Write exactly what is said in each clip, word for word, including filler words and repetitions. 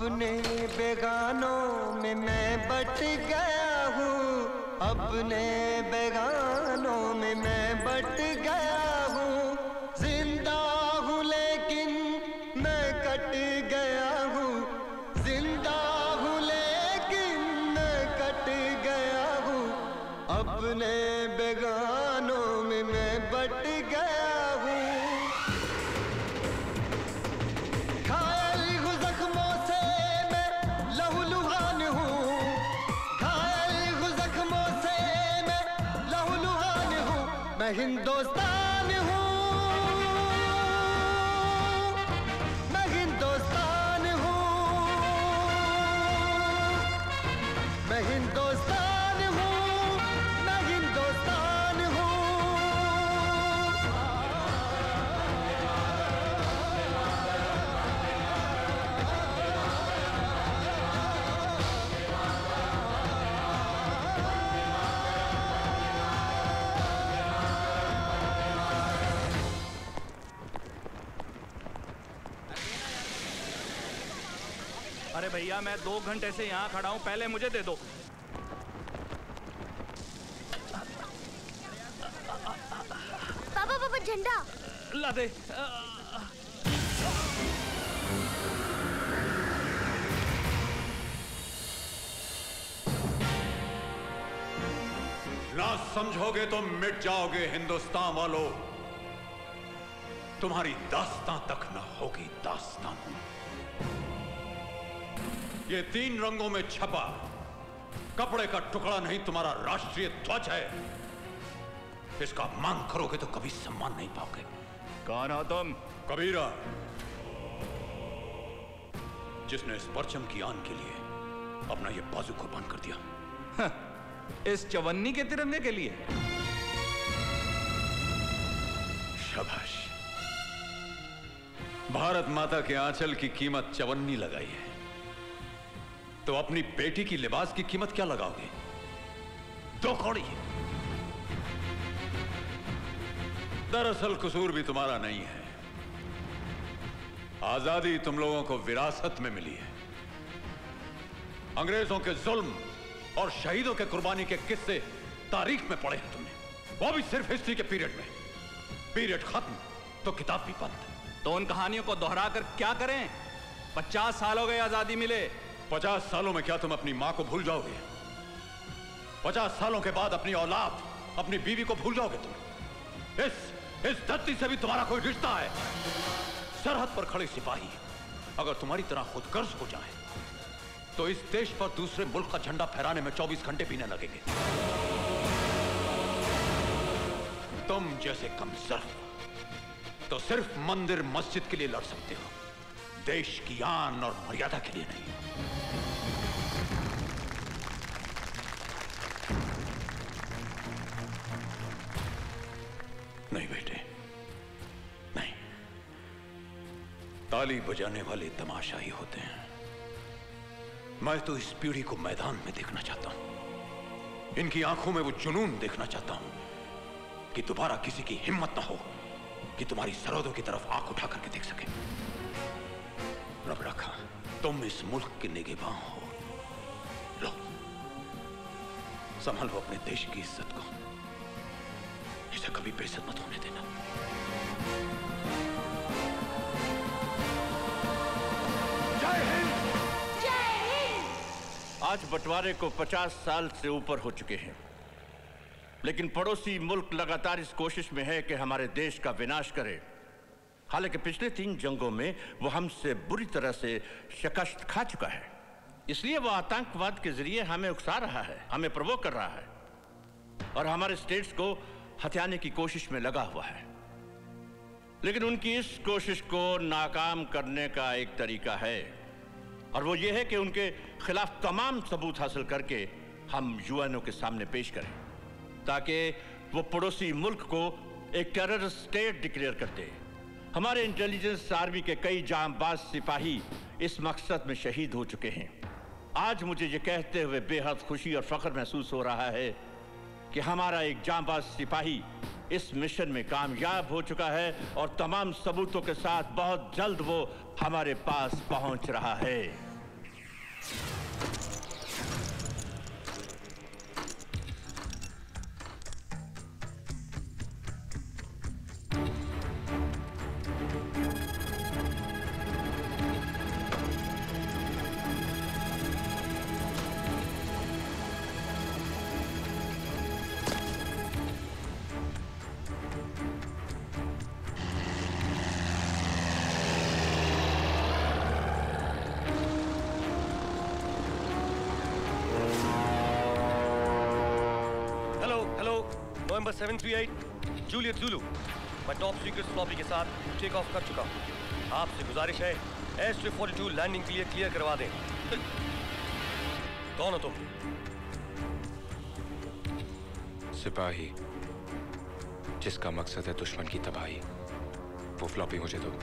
अपने बेगानों में मैं बट गया हूँ, अपने बेगानों में मैं बट गया हूँ। जिंदा हूँ लेकिन मैं कट गया हूँ, जिंदा हूँ लेकिन मैं कट गया हूँ। अपने बेगानों में मैं बट गया हूँ। मैं हिंदुस्तान हूँ, मैं हिंदुस्तान हूँ, मैं हिंदुस्तान हूँ, मैं हिंदुस्तान हूँ। अरे भैया मैं दो घंटे से यहाँ खड़ा हूँ, पहले मुझे दे दो। पापा पापा झंडा ला दे। ना समझोगे तो मिट जाओगे हिंदुस्तान वालों। तुम्हारी दास्तां तक न होगी दास्तां। ये तीन रंगों में छपा कपड़े का टुकड़ा नहीं तुम्हारा राष्ट्रीय ध्वज है। इसका मांग करोगे तो कभी सम्मान नहीं पाओगे। कौन हो तुम? कबीरा, जिसने इस परचम की आन के लिए अपना ये बाजू कुर्बान कर दिया। इस चवन्नी के तिरंगे के लिए? शाबाश। भारत माता के आंचल की कीमत चवन्नी लगाई है, तो अपनी बेटी की लिबास की कीमत क्या लगाओगे? दो कौड़ी। दरअसल कसूर भी तुम्हारा नहीं है। आजादी तुम लोगों को विरासत में मिली है। अंग्रेजों के जुल्म और शहीदों के कुर्बानी के किस्से तारीख में पढ़े हैं तुमने, वो भी सिर्फ हिस्ट्री के पीरियड में। पीरियड खत्म तो किताब भी बंद। तो उन कहानियों को दोहरा कर क्या करें? पचास साल हो गए आजादी मिले। पचास सालों में क्या तुम अपनी मां को भूल जाओगे? पचास सालों के बाद अपनी औलाद, अपनी बीवी को भूल जाओगे तुम? इस इस धरती से भी तुम्हारा कोई रिश्ता है? सरहद पर खड़े सिपाही अगर तुम्हारी तरह खुदगर्ज हो जाए तो इस देश पर दूसरे मुल्क का झंडा फहराने में चौबीस घंटे भी न लगेंगे। तुम जैसे कमजोर तो सिर्फ मंदिर मस्जिद के लिए लड़ सकते हो, देश की आन और मर्यादा के लिए नहीं। नहीं बेटे, नहीं। ताली बजाने वाले तमाशाई होते हैं। मैं तो इस पीढ़ी को मैदान में देखना चाहता हूं। इनकी आंखों में वो जुनून देखना चाहता हूं कि दोबारा किसी की हिम्मत ना हो कि तुम्हारी सरहदों की तरफ आंख उठा करके देख सके। रब रखा तुम इस मुल्क के निगहबान हो। लो, संभालो अपने देश की इज्जत को, इसे कभी बेइज्जत मत होने देना। जय हिंद! जय हिंद! आज बंटवारे को पचास साल से ऊपर हो चुके हैं, लेकिन पड़ोसी मुल्क लगातार इस कोशिश में है कि हमारे देश का विनाश करे। हालांकि पिछले तीन जंगों में वो हमसे बुरी तरह से शिकस्त खा चुका है, इसलिए वो आतंकवाद के जरिए हमें उकसा रहा है, हमें प्रवोक कर रहा है और हमारे स्टेट्स को हथियाने की कोशिश में लगा हुआ है। लेकिन उनकी इस कोशिश को नाकाम करने का एक तरीका है, और वो ये है कि उनके खिलाफ तमाम सबूत हासिल करके हम यूएनओ के सामने पेश करें, ताकि वो पड़ोसी मुल्क को एक टेररिस्ट स्टेट डिक्लेयर कर दे। हमारे इंटेलिजेंस आर्मी के कई जांबाज सिपाही इस मकसद में शहीद हो चुके हैं। आज मुझे ये कहते हुए बेहद खुशी और फख्र महसूस हो रहा है कि हमारा एक जांबाज सिपाही इस मिशन में कामयाब हो चुका है और तमाम सबूतों के साथ बहुत जल्द वो हमारे पास पहुंच रहा है। November seven three eight Juliet Zulu, मैं टॉप सीक्रेट फ्लॉपी के साथ टेक ऑफ कर चुका हूँ। आपसे गुजारिश है S three forty two landing के लिए क्लियर करवा दें। कौन हो तुम? सिपाही जिसका मकसद है दुश्मन की तबाही। वो फ्लॉपी मुझे दो।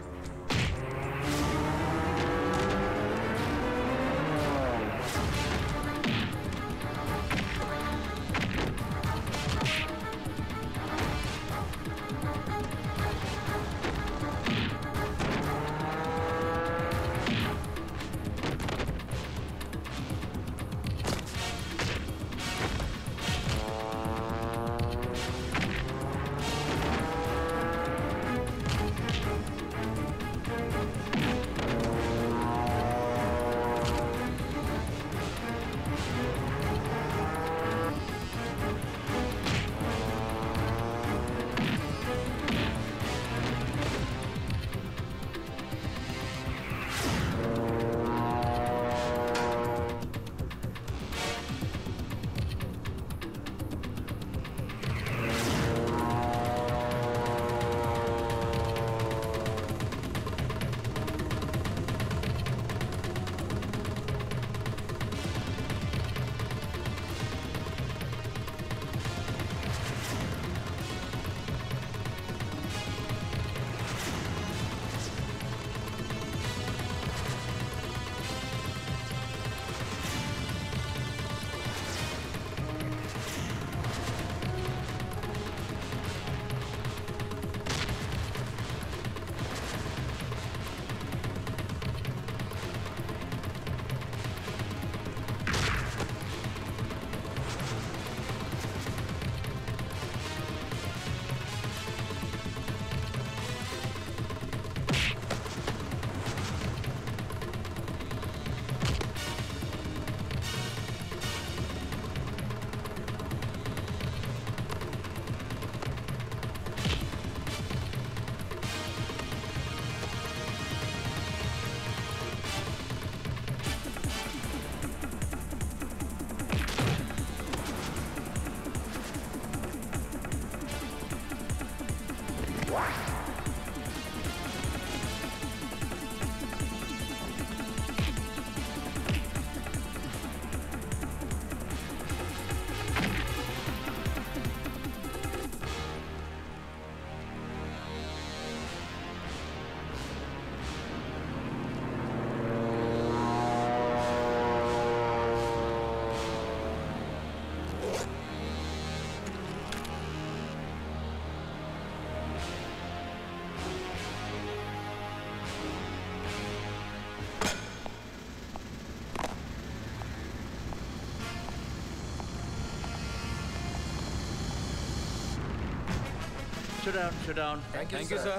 Sit down, sit down. Thank you, Thank you sir.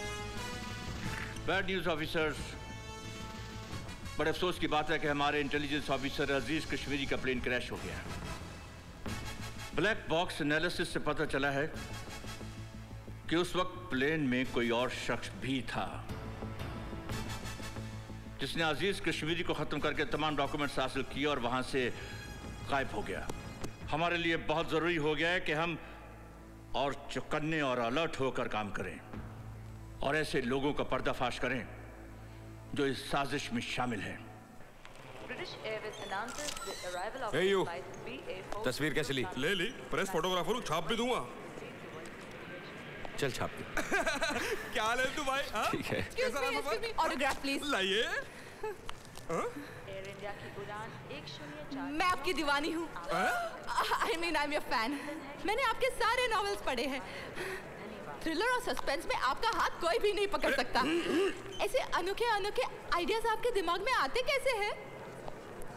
Bad news, officers. बड़े अफसोस की बात है कि हमारे इंटेलिजेंस ऑफिसर अजीज कश्मीरी का प्लेन क्रैश हो गया। ब्लैक बॉक्स एनालिसिस से पता चला है कि उस वक्त प्लेन में कोई और शख्स भी था जिसने अजीज कश्मीरी को खत्म करके तमाम डॉक्यूमेंट्स हासिल किए और वहां से गायब हो गया। हमारे लिए बहुत जरूरी हो गया है कि हम और चौकन्ने और अलर्ट होकर काम करें और ऐसे लोगों का पर्दाफाश करें जो इस साजिश में शामिल हैं। hey you, तस्वीर कैसे ली? ले ली, प्रेस फोटोग्राफर हूँ, छाप भी दूंगा। चल छाप दे। क्या ले तू भाई? ठीक है। Autograph please. लाइए। मैं आपकी दीवानी हूँ। I mean I am your fan. मैंने आपके सारे नॉवेल्स पढ़े हैं। थ्रिलर और सस्पेंस में आपका हाथ कोई भी नहीं पकड़ सकता। ऐसे अनोखे अनोखे आइडियाज आपके दिमाग में आते कैसे हैं?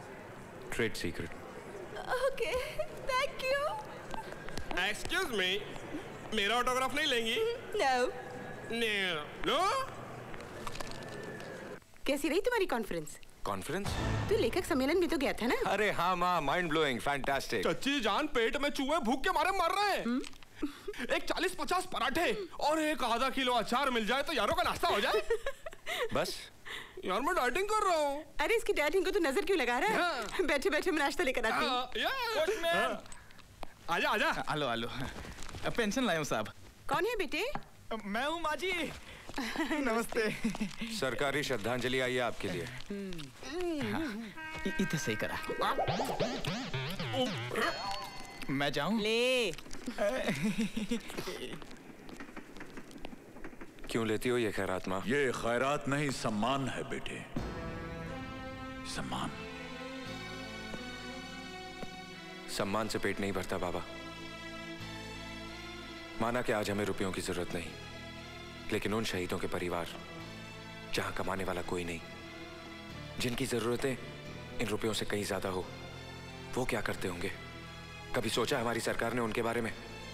Trade secret. Okay, thank you. Excuse me, मेरा ऑटोग्राफ नहीं लेंगी? नो। नो। कैसी रही तुम्हारी कॉन्फ्रेंस? कॉन्फ्रेंस? तू लेखक सम्मेलन में तो गया था ना? अरे हाँ माँ, माइंड ब्लोइंग, फैंटास्टिक। चच्ची जान, पेट में चूहे भूख के मारे मर रहे हैं। एक चालीस पचास पराठे और एक आधा किलो अचार मिल जाए तो यारों का नाश्ता हो जाए। बस यार मैं डाइटिंग कर रहा हूँ। अरे इसकी डाइटिंग को तो नजर क्यों लगा रहा है? बैठे बैठे मैं नाश्ता लेकर आती हूँ। आजा आजा। आलो आलो, पेंशन लाया हूँ साहब। कौन है बेटे? मैं हूँ माँ जी। नमस्ते। सरकारी श्रद्धांजलि आई है आपके लिए। इतना सही करा। मैं जाऊं? ले। क्यों लेती हो ये खैरात माँ? ये खैरात नहीं, सम्मान है बेटे, सम्मान। सम्मान से पेट नहीं भरता बाबा। माना कि आज हमें रुपयों की जरूरत नहीं, लेकिन उन शहीदों के परिवार जहां कमाने वाला कोई नहीं, जिनकी जरूरतें इन रुपयों से कहीं ज्यादा हो, वो क्या करते होंगे? कभी सोचा हमारी सरकार ने उनके बारे में?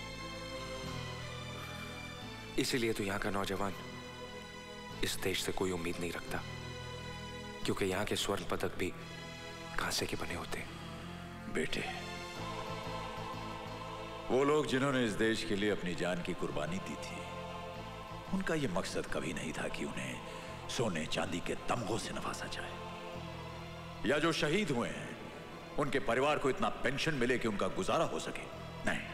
इसीलिए तो यहां का नौजवान इस देश से कोई उम्मीद नहीं रखता, क्योंकि यहां के स्वर्ण पदक भी कांसे के बने होते हैं। बेटे, वो लोग जिन्होंने इस देश के लिए अपनी जान की कुर्बानी दी थी, उनका यह मकसद कभी नहीं था कि उन्हें सोने चांदी के तमगों से नवाजा जाए, या जो शहीद हुए हैं उनके परिवार को इतना पेंशन मिले कि उनका गुजारा हो सके। नहीं,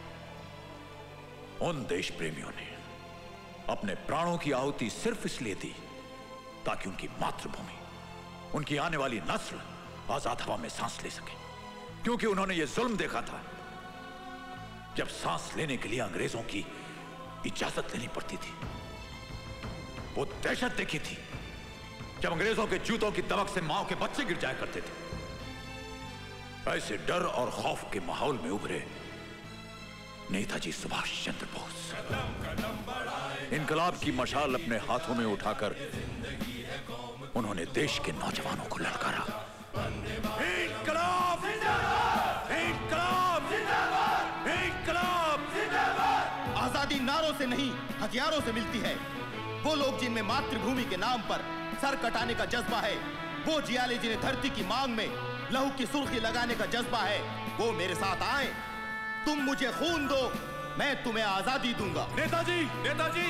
उन देश प्रेमियों ने अपने प्राणों की आहुति सिर्फ इसलिए दी ताकि उनकी मातृभूमि, उनकी आने वाली नस्ल आजाद हवा में सांस ले सके। क्योंकि उन्होंने यह जुल्म देखा था, जब सांस लेने के लिए अंग्रेजों की इजाजत लेनी पड़ती थी। वो दहशत देखी थी जब अंग्रेजों के जूतों की दमक से मां के बच्चे गिर जाया करते थे। ऐसे डर और खौफ के माहौल में उभरे नेताजी सुभाष चंद्र बोस। इनकलाब की मशाल अपने हाथों में उठाकर उन्होंने देश के नौजवानों को ललकारा। इनकलाब! इनकलाब! इनकलाब! आजादी नारों से नहीं, हथियारों से मिलती है। वो लोग जिनमें मातृभूमि के नाम पर सर कटाने का जज्बा है, वो जियाले जिन्हें धरती की मांग में लहू की सुर्खी लगाने का जज्बा है, वो मेरे साथ आए। तुम मुझे खून दो, मैं तुम्हें आजादी दूंगा। नेताजी, नेताजी,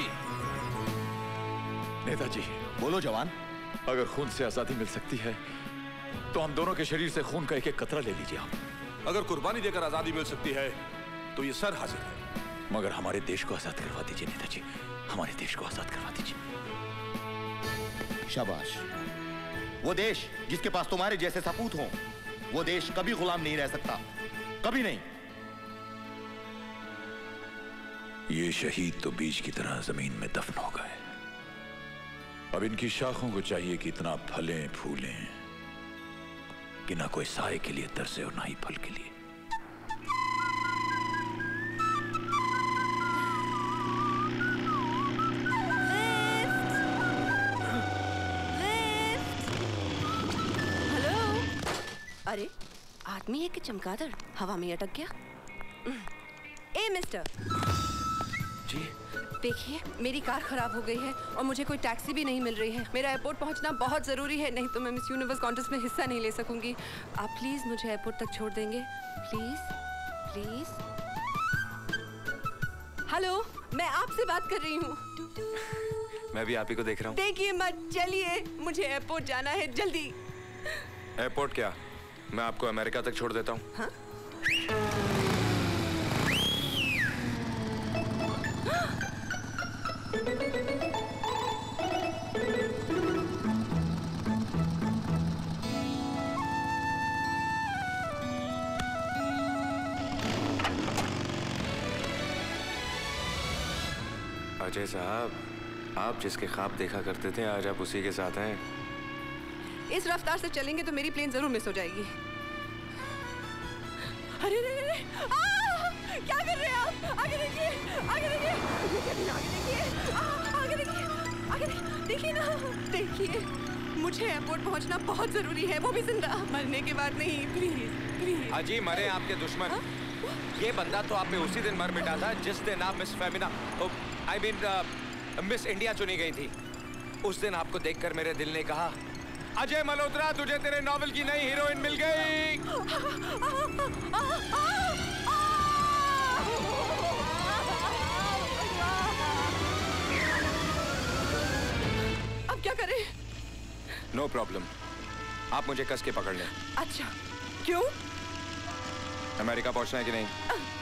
नेताजी, बोलो जवान। अगर खून से आजादी मिल सकती है तो हम दोनों के शरीर से खून का एक एक कतरा ले लीजिए आप। अगर कुर्बानी देकर आजादी मिल सकती है तो ये सर हाजिर है। मगर हमारे देश को आजाद करवा दीजिए नेताजी, हमारे देश को आजाद करवा दीजिए। शाबाश। वो देश जिसके पास तुम्हारे जैसे सपूत हों, वो देश कभी गुलाम नहीं रह सकता, कभी नहीं। ये शहीद तो बीज की तरह जमीन में दफन हो गए। अब इनकी शाखों को चाहिए कि इतना फलें फूलें कि ना कोई साए के लिए तरसे और ना ही फल के लिए। अरे आदमी है कि चमगादड़ हवा में अटक गया। ए मिस्टर जी, देखिए मेरी कार खराब हो गई है और मुझे कोई टैक्सी भी नहीं मिल रही है। मेरा एयरपोर्ट पहुंचना बहुत ज़रूरी है, नहीं तो मैं मिस यूनिवर्स कॉन्टेस्ट में हिस्सा नहीं ले सकूंगी। आप प्लीज़ मुझे एयरपोर्ट तक छोड़ देंगे, प्लीज़ प्लीज़। हेलो, मैं आपसे बात कर रही हूँ। मैं भी आप ही को देख रहा हूँ। देखिए मत, चलिए, मुझे एयरपोर्ट जाना है जल्दी। एयरपोर्ट क्या, मैं आपको अमेरिका तक छोड़ देता हूँ। हाँ? अजय साहब, आप जिसके ख्वाब देखा करते थे आज आप उसी के साथ हैं। इस रफ्तार से चलेंगे तो मेरी प्लेन जरूर मिस हो जाएगी। अरे रे रे, आ, क्या कर रहे हैं आप? आगे देखिए, आगे देखिए, आगे देखिए, आ, आगे देखिए, आगे देखिए, देखिए ना, देखिए मुझे एयरपोर्ट पहुंचना बहुत जरूरी है, वो भी जिंदा। मरने के बाद नहीं, प्लीज प्लीज। अजी मरे आपके दुश्मन। हा? ये बंदा तो आप पे उसी दिन मर मिटा था जिस दिन आप Miss Femina, I mean Miss India चुनी गई थी। उस दिन आपको देखकर मेरे दिल ने कहा, अजय मल्होत्रा तुझे तेरे नॉवल की नई हीरोइन मिल गई। अब क्या करें? नो प्रॉब्लम, आप मुझे कस के पकड़ लें। अच्छा, क्यों? अमेरिका पहुंचना है कि नहीं?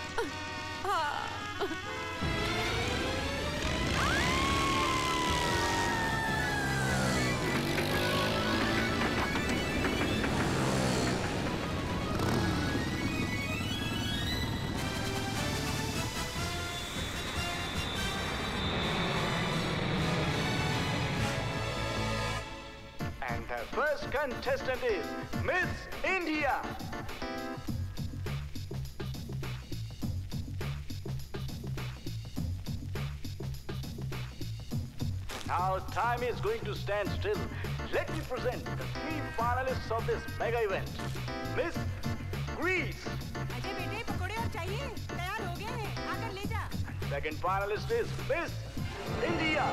And the first contestant is Miss India. Now time is going to stand still. Let me present the three finalists of this mega event. Miss Greece. Ajay बेटे पकोड़े और चाहिए? तैयार हो गए हैं, आकर ले जा। Second finalist is Miss India.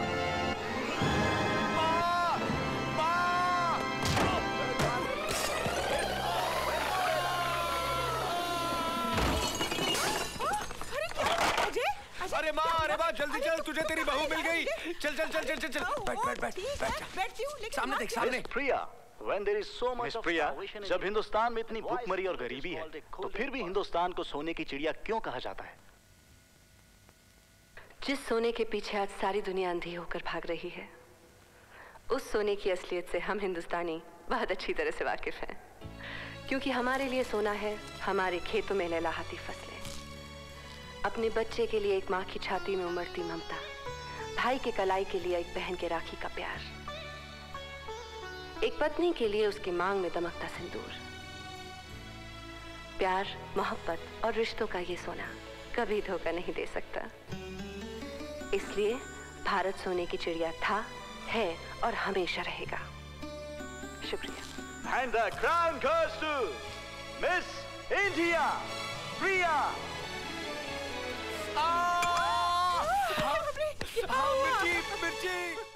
अरे माँ, अरे माँ, जल्दी चल, तुझे तेरी बहू मिल गई। चल चल चल चल चल चल। बैठ बैठ बैठ बैठ। बैठती हूँ, लेकिन सामने देख, सामने। प्रिया, when there is so much of starvation, जब हिंदुस्तान में इतनी भूखमरी और गरीबी है, तो फिर भी हिंदुस्तान को सोने की चिड़िया क्यों कहा जाता है? जिस सोने के पीछे आज सारी दुनिया अंधी होकर भाग रही है, उस सोने की असलियत से हम हिंदुस्तानी बहुत अच्छी तरह से वाकिफ हैं, क्योंकि हमारे लिए सोना है हमारे खेतों में लहलहाती फसलें, अपने बच्चे के लिए एक माँ की छाती में उमड़ती ममता, भाई के कलाई के लिए एक बहन के राखी का प्यार, एक पत्नी के लिए उसकी मांग में दमकता सिंदूर। प्यार, मोहब्बत और रिश्तों का ये सोना कभी धोखा नहीं दे सकता। इसलिए भारत सोने की चिड़िया था, है और हमेशा रहेगा। शुक्रिया। And the crown goes to Miss India, Priya. मिर्ची, मिर्ची।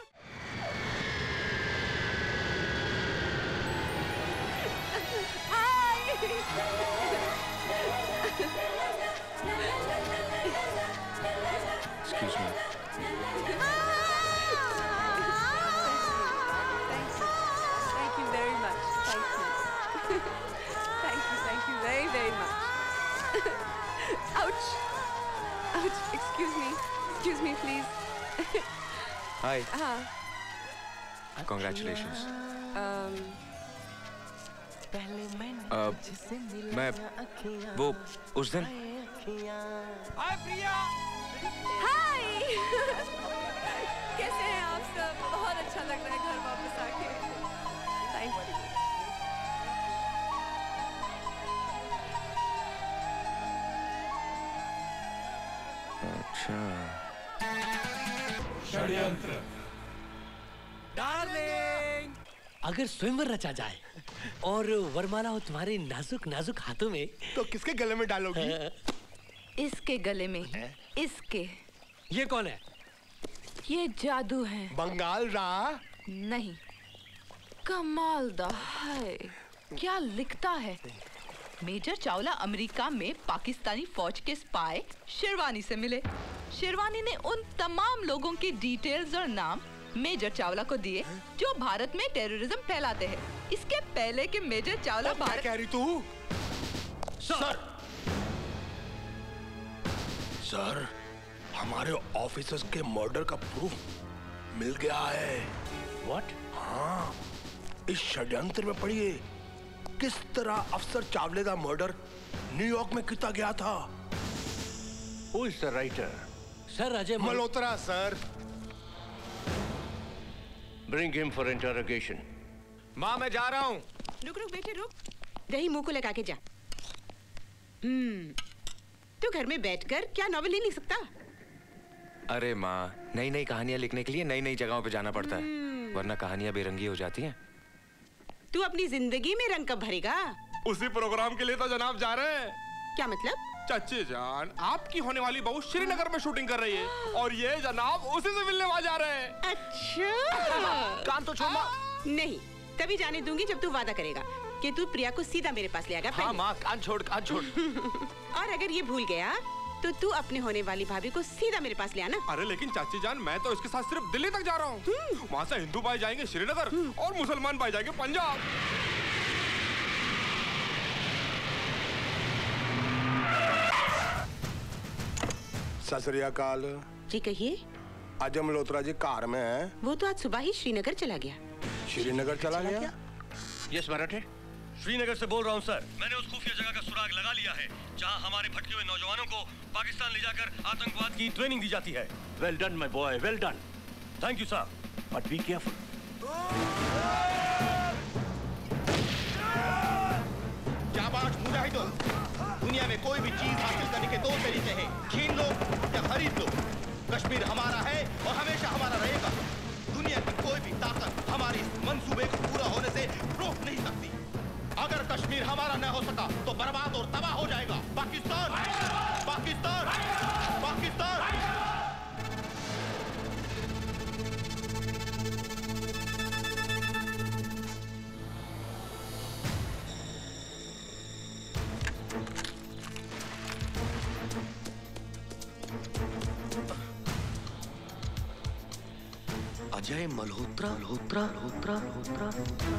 Excuse me. Thank you very much. Thank you. Thank you, thank you very, very much. Ouch. Ouch. Excuse me. Excuse me, please. Hi. Ah. Congratulations. Um. Uh, मैं वो उस दिन हाय प्रिया। हाय। कैसे हैं आप सब? बहुत अच्छा लग रहा है घर वापस आके। Thank you. अच्छा। षड्यंत्र। डार्लिंग, अगर स्वयंवर रचा जाए और वरमाला हो तुम्हारे नाजुक नाजुक हाथों में, तो किसके गले में डालोगी? इसके गले में। इसके। ये कौन है? ये जादू है। बंगाल रा? नहीं, कमाल दा है। क्या लिखता है? मेजर चावला अमेरिका में पाकिस्तानी फौज के स्पाई शेरवानी से मिले। शेरवानी ने उन तमाम लोगों की डिटेल्स और नाम मेजर चावला को दिए जो भारत में टेररिज्म फैलाते हैं। इसके पहले कि मेजर चावला भारत कह रही तू? सर सर हमारे ऑफिसर्स के मर्डर का प्रूफ मिल गया है। व्हाट? हाँ, इस षड्यंत्र में पढ़िए किस तरह अफसर चावले का मर्डर न्यूयॉर्क में किया गया था। Who is the writer? Sir Ajay Malhotra sir. Bring him for interrogation. माँ मैं जा रहा हूँ। रुक रुक बेटे रुक, दही मुंह को लगा के जा। हम्म, तू घर में बैठकर क्या नॉवेल नहीं लिख सकता? अरे माँ, नई नई कहानियाँ लिखने के लिए नई नई जगहों पे जाना पड़ता है, वरना कहानियाँ बेरंगी हो जाती हैं। तू अपनी जिंदगी में रंग कब भरेगा? उसी प्रोग्राम के लिए तो जनाब जा रहे हैं। क्या मतलब? चाची जान, आपकी होने वाली बहू श्रीनगर में शूटिंग कर रही है और ये जनाब उसी से मिलने वहाँ जा रहे हैं। अच्छा, काम तो छोड़ माँ। नहीं, तभी जाने दूंगी जब तू वादा करेगा कि तू प्रिया को सीधा मेरे पास ले आएगा। हाँ माँ, कान छोड़, कान छोड़। और अगर ये भूल गया तो तू अपने होने वाली भाभी को सीधा मेरे पास ले आना। अरे लेकिन चाची जान, मैं तो इसके साथ सिर्फ दिल्ली तक जा रहा हूँ। वहाँ से हिंदू भाई जाएंगे श्रीनगर और मुसलमान भाई जाएंगे पंजाब। सत श्री अकाल। जी कहिए। अजय मल्होत्रा जी कार में है। वो तो आज सुबह ही श्रीनगर चला गया। श्रीनगर चला गया? यस मराठे, श्रीनगर से बोल रहा हूँ सर। मैंने उस खुफिया जगह का सुराग लगा लिया है जहाँ हमारे भटके हुए नौजवानों को पाकिस्तान ले जाकर आतंकवाद की ट्रेनिंग दी जाती है। Well done my boy, well done. Thank you sir, but be careful. जाबाज मुजाहिदों, दुनिया में कोई भी चीज हासिल करने के दो तरीके हैं, छीन लो या खरीद लो। कश्मीर हमारा है और हमेशा हमारा रहेगा। दुनिया की कोई भी ताकत हमारे इस मंसूबे को पूरा होने से रोक नहीं सकती। अगर कश्मीर हमारा न हो सका तो बर्बाद और तबाह हो जाएगा पाकिस्तान, पाकिस्तान, पाकिस्तान। अजय मल्होत्रा, मल्होत्रा, मल्होत्रा, मल्होत्रा।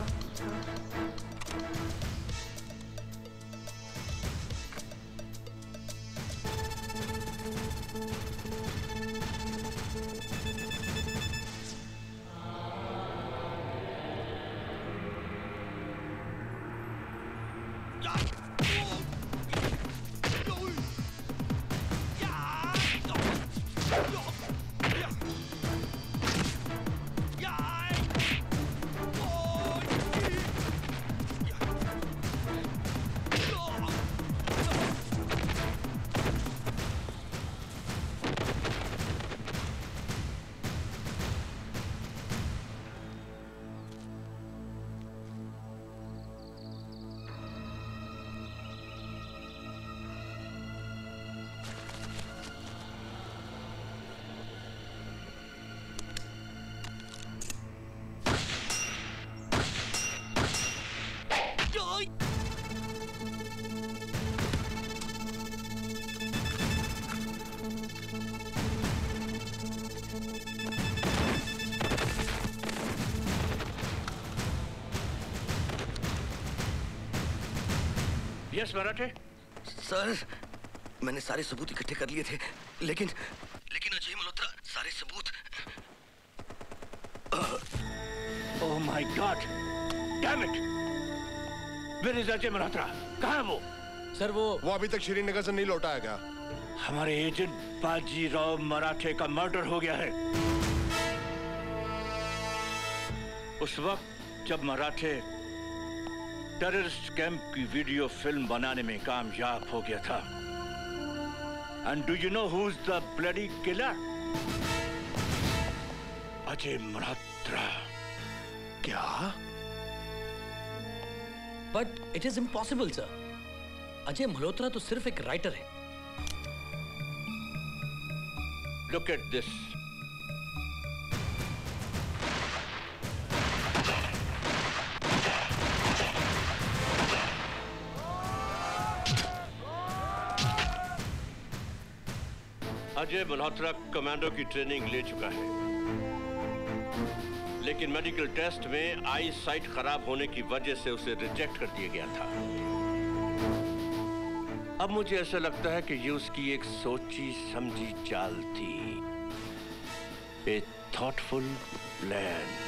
यस मराठे। सर, मैंने सारे सबूत इकट्ठे कर लिए थे, लेकिन लेकिन अजय मल्होत्रा सारे सबूत। Oh my God, damn it! Where is Ajay Malhotra? कहाँ है वो? सर वो वो अभी तक श्रीनगर से नहीं लौटा है क्या? हमारे एजेंट बाजीराव मराठे का मर्डर हो गया है। उस वक्त जब मराठे टेररिस्ट कैंप की वीडियो फिल्म बनाने में कामयाब हो गया था। And do you know who is the bloody killer? Ajay Malhotra. क्या? But it is impossible sir. Ajay Malhotra तो सिर्फ एक राइटर है। Look at this. Ajay Malhotra commando की ट्रेनिंग ले चुका है, लेकिन मेडिकल टेस्ट में आई साइट खराब होने की वजह से उसे रिजेक्ट कर दिया गया था। अब मुझे ऐसा लगता है कि ये उसकी एक सोची समझी चाल थी, ए थॉटफुल प्लान।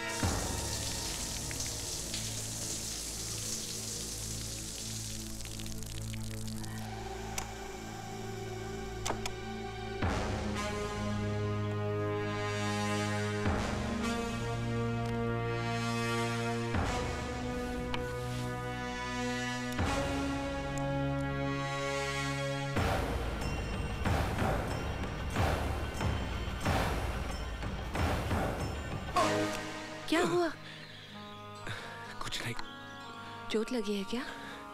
क्या हुआ? कुछ नहीं, चोट लगी है क्या?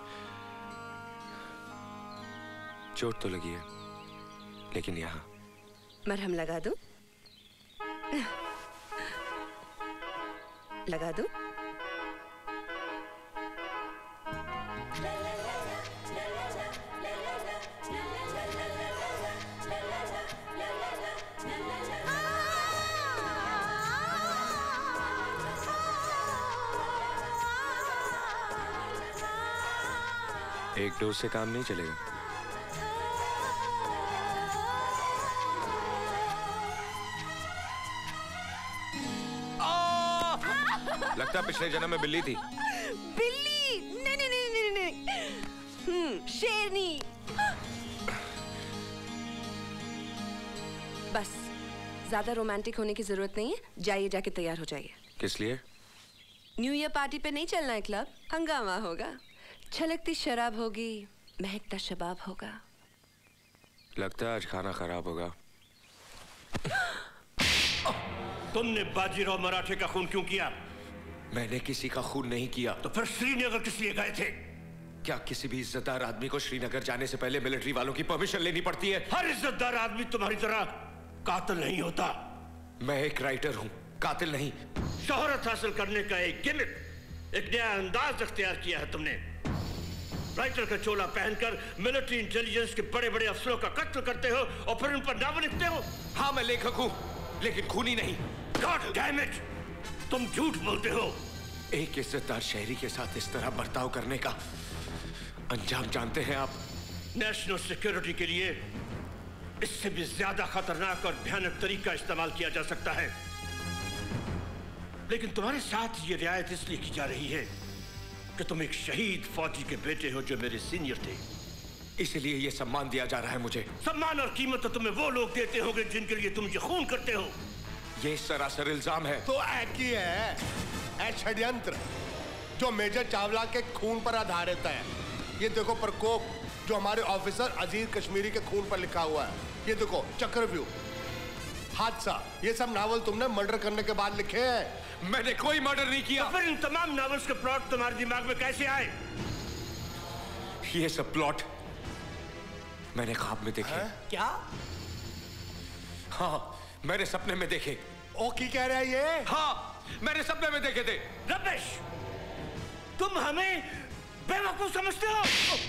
चोट तो लगी है, लेकिन यहाँ मरहम लगा दूं? लगा दूं? एक डोज से काम नहीं चलेगा। लगता है पिछले जन्म में बिल्ली थी। बिल्ली? नहीं नहीं नहीं नहीं नहीं, हम्म, शेरनी। बस ज्यादा रोमांटिक होने की जरूरत नहीं है, जाइए जाके तैयार हो जाइए। किस लिए? न्यू ईयर पार्टी पे नहीं चलना है क्लब, हंगामा होगा, छलकती शराब होगी, महकता शबाब होगा। लगता है आज खाना खराब होगा। तुमने बाजीराव मराठे का खून क्यों किया? मैंने किसी का खून नहीं किया। तो फिर श्रीनगर किस लिए गए थे? क्या किसी भी इज्जतदार आदमी को श्रीनगर जाने से पहले मिलिट्री वालों की परमिशन लेनी पड़ती है? हर इज्जतदार आदमी तुम्हारी तरह कातिल नहीं होता। मैं एक राइटर हूँ, कातिल नहीं। शोहरत हासिल करने का एक गिमिक, एक नया अंदाज अख्तियार किया है तुमने। राइटर का चोला पहनकर मिलिट्री इंटेलिजेंस के बड़े बड़े अफसरों का कत्ल करते हो और फिर उन पर नावल लिखते हो। हाँ मैं लेखक हूँ, लेकिन खूनी नहीं। गॉड डैम इट, तुम झूठ बोलते हो। एक इज्जतदार शहरी के साथ इस तरह बर्ताव करने का अंजाम जानते हैं आप? नेशनल सिक्योरिटी के लिए इससे भी ज्यादा खतरनाक और भयानक तरीका इस्तेमाल किया जा सकता है, लेकिन तुम्हारे साथ ये रियायत इसलिए की जा रही है कि तुम एक शहीद फौजी के बेटे हो जो मेरे सीनियर थे, इसलिए ये सम्मान दिया जा रहा है मुझे। सम्मान और कीमत तो तुम्हें वो लोग देते होंगे जिनके लिए तुम ये खून करते हो। ये सरासर इल्जाम है। तो एक ही है, एक षड्यंत्र जो मेजर चावला के खून पर आधारित है। ये देखो प्रकोप जो हमारे ऑफिसर अजीज कश्मीरी के खून पर लिखा हुआ है। ये देखो चक्रव्यूह, हादसा, ये सब नावल तुमने मर्डर करने के बाद लिखे हैं। मैंने कोई मर्डर नहीं किया। तो फिर इन तमाम नावल्स के प्लॉट तुम्हारे दिमाग में कैसे आए? ये सब प्लॉट मैंने ख्वाब में देखे। है? क्या? हाँ मैंने सपने में देखे। ओ की कह रहा है ये? हाँ मैंने सपने में देखे थे। रमेश, तुम हमें बेवकूफ समझते हो?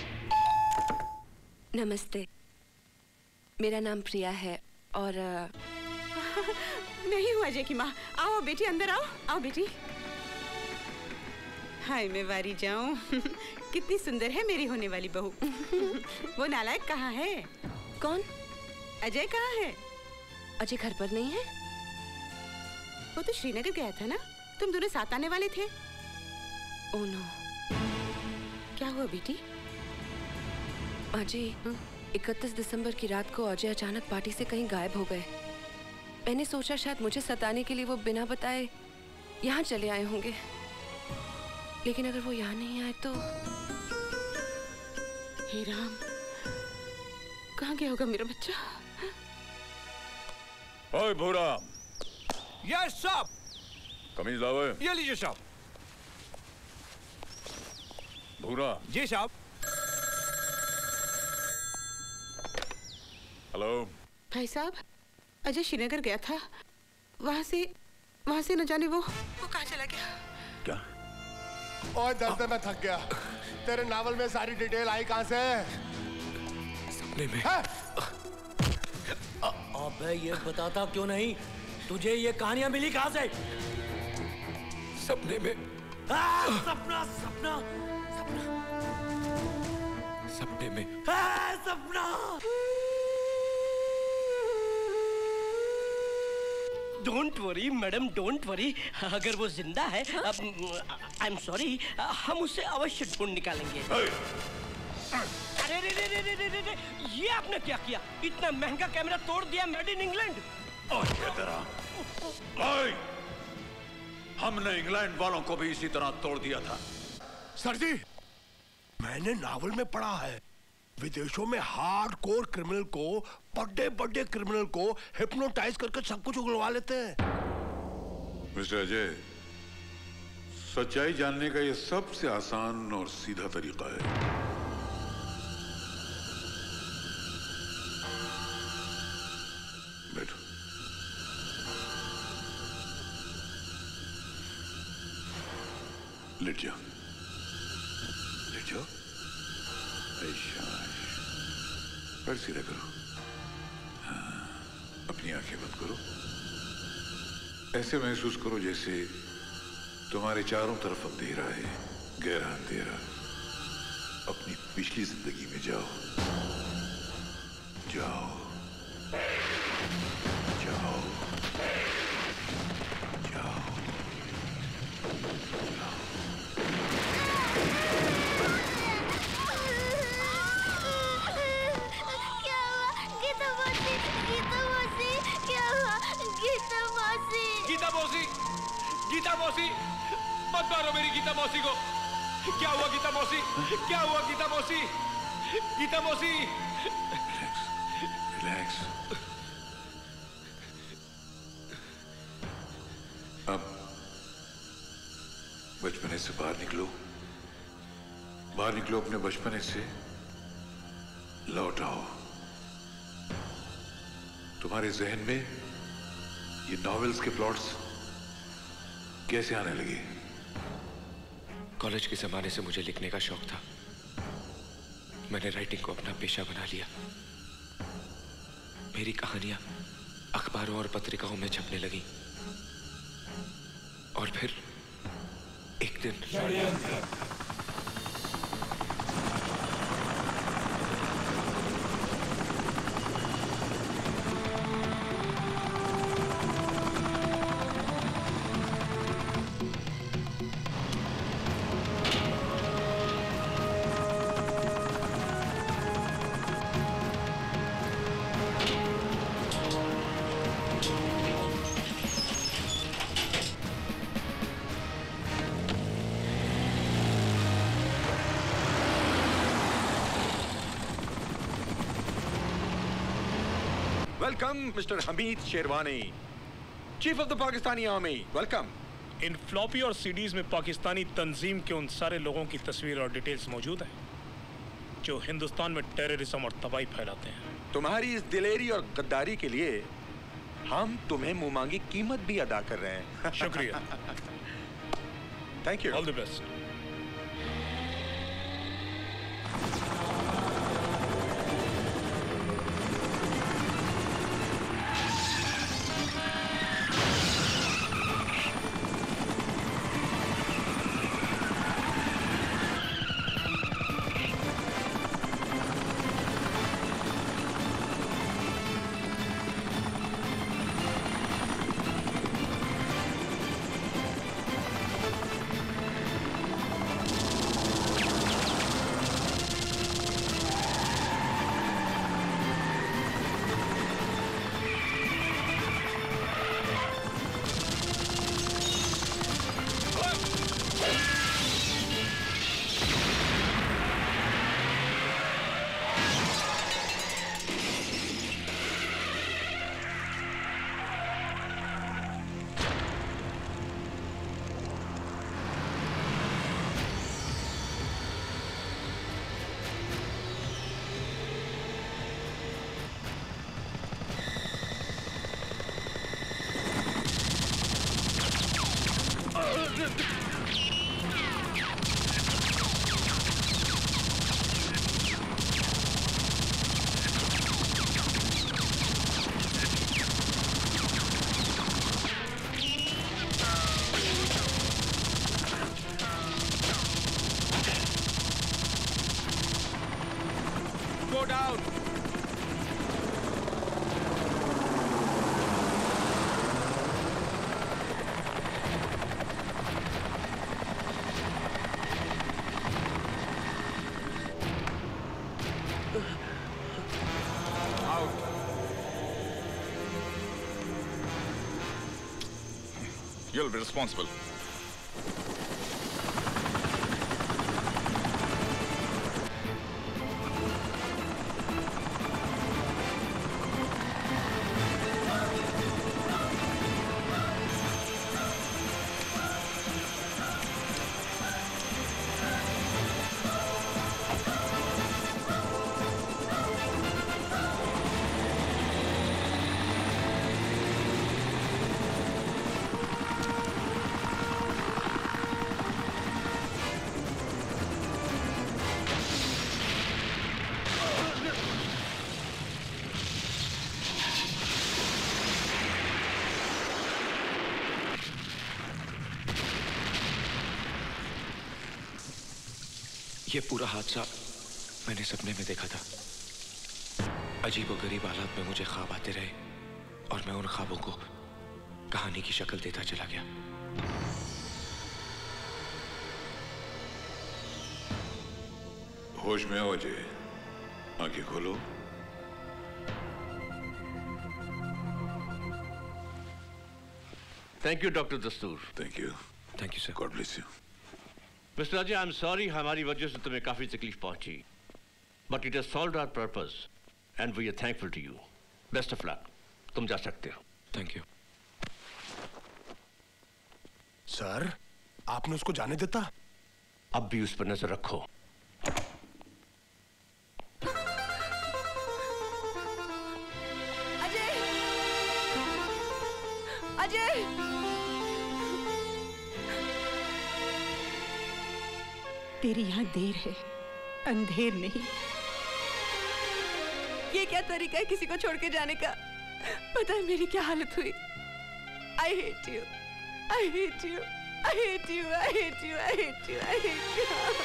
नमस्ते, मेरा नाम प्रिया है और नहीं हूँ अजय की माँ। आओ बेटी, अंदर आओ। आओ बेटी। हाय मैं वारी जाऊं। कितनी सुंदर है मेरी होने वाली बहू। वो नालायक कहाँ है? कौन? अजय कहाँ है? अजय घर पर नहीं है। वो तो श्रीनगर गया था ना, तुम दोनों साथ आने वाले थे। Oh no. क्या हुआ बेटी? अजय, इकतीस दिसंबर की रात को अजय अचानक पार्टी से कहीं गायब हो गए। मैंने सोचा शायद मुझे सताने के लिए वो बिना बताए यहाँ चले आए होंगे, लेकिन अगर वो यहाँ नहीं आए तो हे राम, कहाँ गया होगा मेरा बच्चा? ओए भूरा। यस साहब। कमीज लाओ। ये लीजिए साहब। भूरा। जी साहब। हेलो भाई साहब, अजय श्रीनगर गया था, वहाँ से वहाँ से न जाने वो वो कहाँ चला गया? क्या? और दर्द में थक गया। तेरे नावल में सारी डिटेल आई कहाँ से? सपने में। अबे ये बताता क्यों नहीं? तुझे ये कहानियां मिली कहाँ से? सपने में। आ, सपना सपना सपना सपने में। आ, सपना। Don't worry madam, don't worry. अगर वो जिंदा है, आई एम सॉरी, हम उसे अवश्य ढूंढ निकालेंगे। अरे रे रे रे रे रे रे, ये आपने क्या किया? इतना महंगा कैमरा तोड़ दिया, मेड इन इंग्लैंड। हमने इंग्लैंड वालों को भी इसी तरह तोड़ दिया था। सर जी, मैंने नावल में पढ़ा है, विदेशों में हार्डकोर क्रिमिनल को, बड़े बड़े क्रिमिनल को हिप्नोटाइज करके सब कुछ उगलवा लेते हैं। मिस्टर अजय, सच्चाई जानने का यह सबसे आसान और सीधा तरीका है। बैठो। लेट जाओ, लेट जाओ। ऐशा, पैर सीधा करो। हाँ, अपनी आंखें बंद करो। ऐसे महसूस करो जैसे तुम्हारे चारों तरफ अंधेरा है, गहरा अंधेरा। अपनी पिछली जिंदगी में जाओ, जाओ, जाओ, जाओ, जाओ। क्या हुआ? गीता मौसी, गीता मौसी, क्या हुआ? गीता मौसी। गीता मौसी, गीता मौसी, मत मारो मेरी गीता मौसी को। क्या हुआ गीता मौसी? क्या हुआ गीता मौसी? गीता मौसी। Relax, relax. अब बचपने से बाहर निकलो, बाहर निकलो अपने बचपने से, लौट आओ। तुम्हारे जहन में ये नॉवेल्स के प्लॉट्स कैसे आने लगे? कॉलेज के जमाने से मुझे लिखने का शौक था। मैंने राइटिंग को अपना पेशा बना लिया। मेरी कहानियां अखबारों और पत्रिकाओं में छपने लगी। और फिर एक दिन welcome mister Hamid Sherwani, chief of the Pakistani army. Welcome. इन फ्लॉपी और सीडीज में पाकिस्तानी तंजीम के उन सारे लोगों की तस्वीर और डिटेल्स मौजूद हैं जो हिंदुस्तान में टेररिज्म और तबाही फैलाते हैं। तुम्हारी इस दिलेरी और गद्दारी के लिए हम तुम्हें मुंहमांगी कीमत भी अदा कर रहे हैं। शुक्रिया। Thank you. All the best. Go down. Out. You'll be responsible. ये पूरा हादसा मैंने सपने में देखा था। अजीबोगरीब हालात में मुझे ख्वाब आते रहे और मैं उन ख्वाबों को कहानी की शक्ल देता चला गया। होश में आओ अजय, आंखें खोलो। Thank you doctor Dastur. Thank you. Thank you sir. God bless you. Mister Ajay, I am sorry हमारी वजह से तुम्हें काफी तकलीफ पहुंची, but it has solved our purpose and we are thankful to you. Best of luck. तुम जा सकते हो। Thank you. सर, आपने उसको जाने देता? अब भी उस पर नजर रखो। अजय! तेरी यहाँ देर है, अंधेर नहीं। ये क्या तरीका है किसी को छोड़ के जाने का? पता है मेरी क्या हालत हुई? I hate you, I hate you, I hate you, I hate you, I hate you, I hate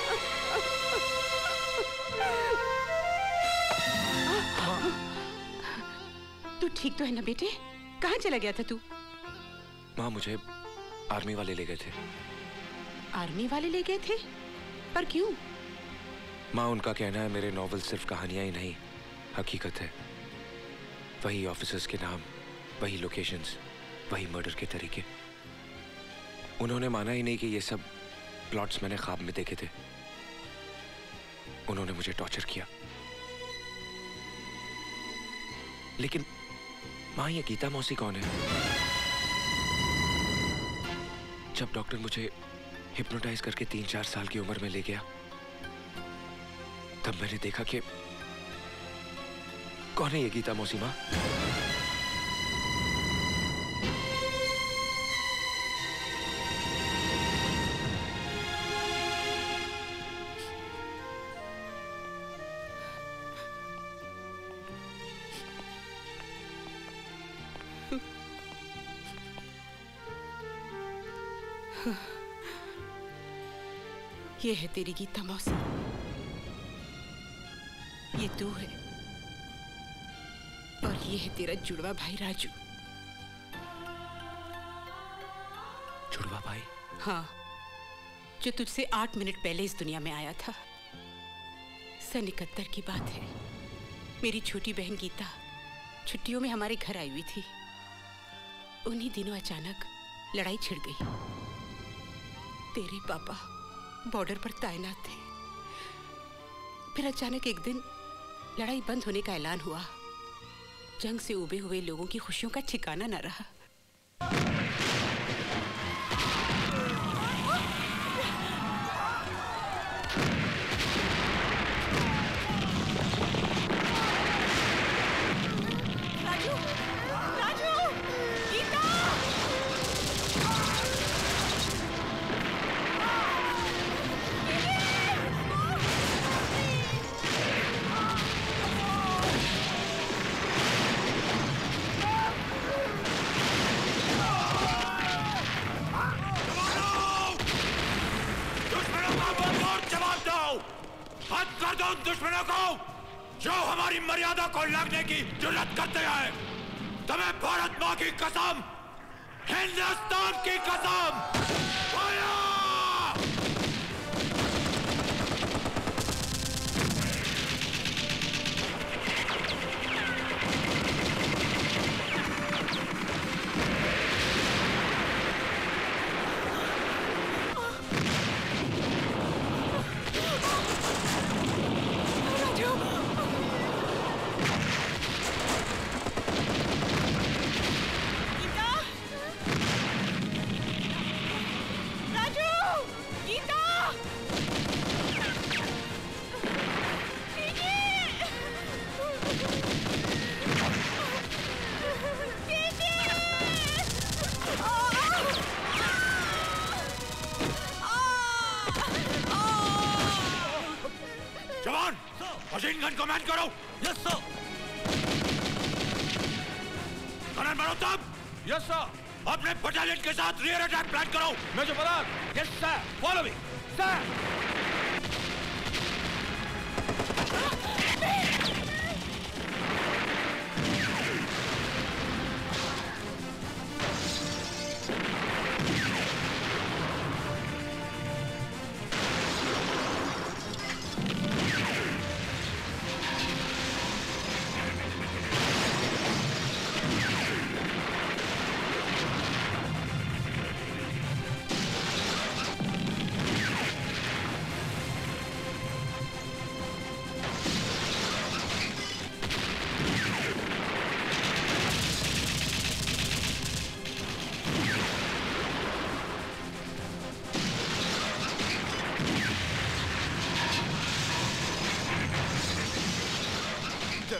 you. तू ठीक तो है ना बेटे? कहाँ चला गया था तू? माँ, मुझे आर्मी वाले ले गए थे। आर्मी वाले ले गए थे? पर क्यों? माँ, उनका कहना है मेरे नॉवल सिर्फ कहानियां ही नहीं, हकीकत है। वही ऑफिसर्स के नाम, वही लोकेशंस, वही मर्डर के तरीके। उन्होंने माना ही नहीं कि ये सब प्लॉट्स मैंने ख्वाब में देखे थे। उन्होंने मुझे टॉर्चर किया। लेकिन माँ, ये गीता मौसी कौन है? जब डॉक्टर मुझे हिप्नोटाइज करके तीन चार साल की उम्र में ले गया, तब मैंने देखा कि कौन है ये गीता मौसी माँ? ये है तेरी गीता मौसी। ये तू है और ये है तेरा जुड़वा भाई राजू। जुड़वा भाई? हाँ, जो तुझसे आठ मिनट पहले इस दुनिया में आया था। सन इकहत्तर की बात है। मेरी छोटी बहन गीता छुट्टियों में हमारे घर आई हुई थी। उन्हीं दिनों अचानक लड़ाई छिड़ गई। तेरे पापा बॉर्डर पर तैनात थे। फिर अचानक एक दिन लड़ाई बंद होने का ऐलान हुआ। जंग से उबे हुए लोगों की खुशियों का ठिकाना न रहा। राजू! राजू! गीता! कर दो उन दुश्मनों को जो हमारी मर्यादा को लगने की जुर्रत करते हैं। तुम्हें भारत माँ की कसम, हिंदुस्तान की कसम। जवान, मशीन गन को मैन करो। Yes sir. Captain Malhotra. Yes sir. अपने बटालियन के साथ रियर अटैक प्लान करो। Major Parag. Yes sir. Follow me sir.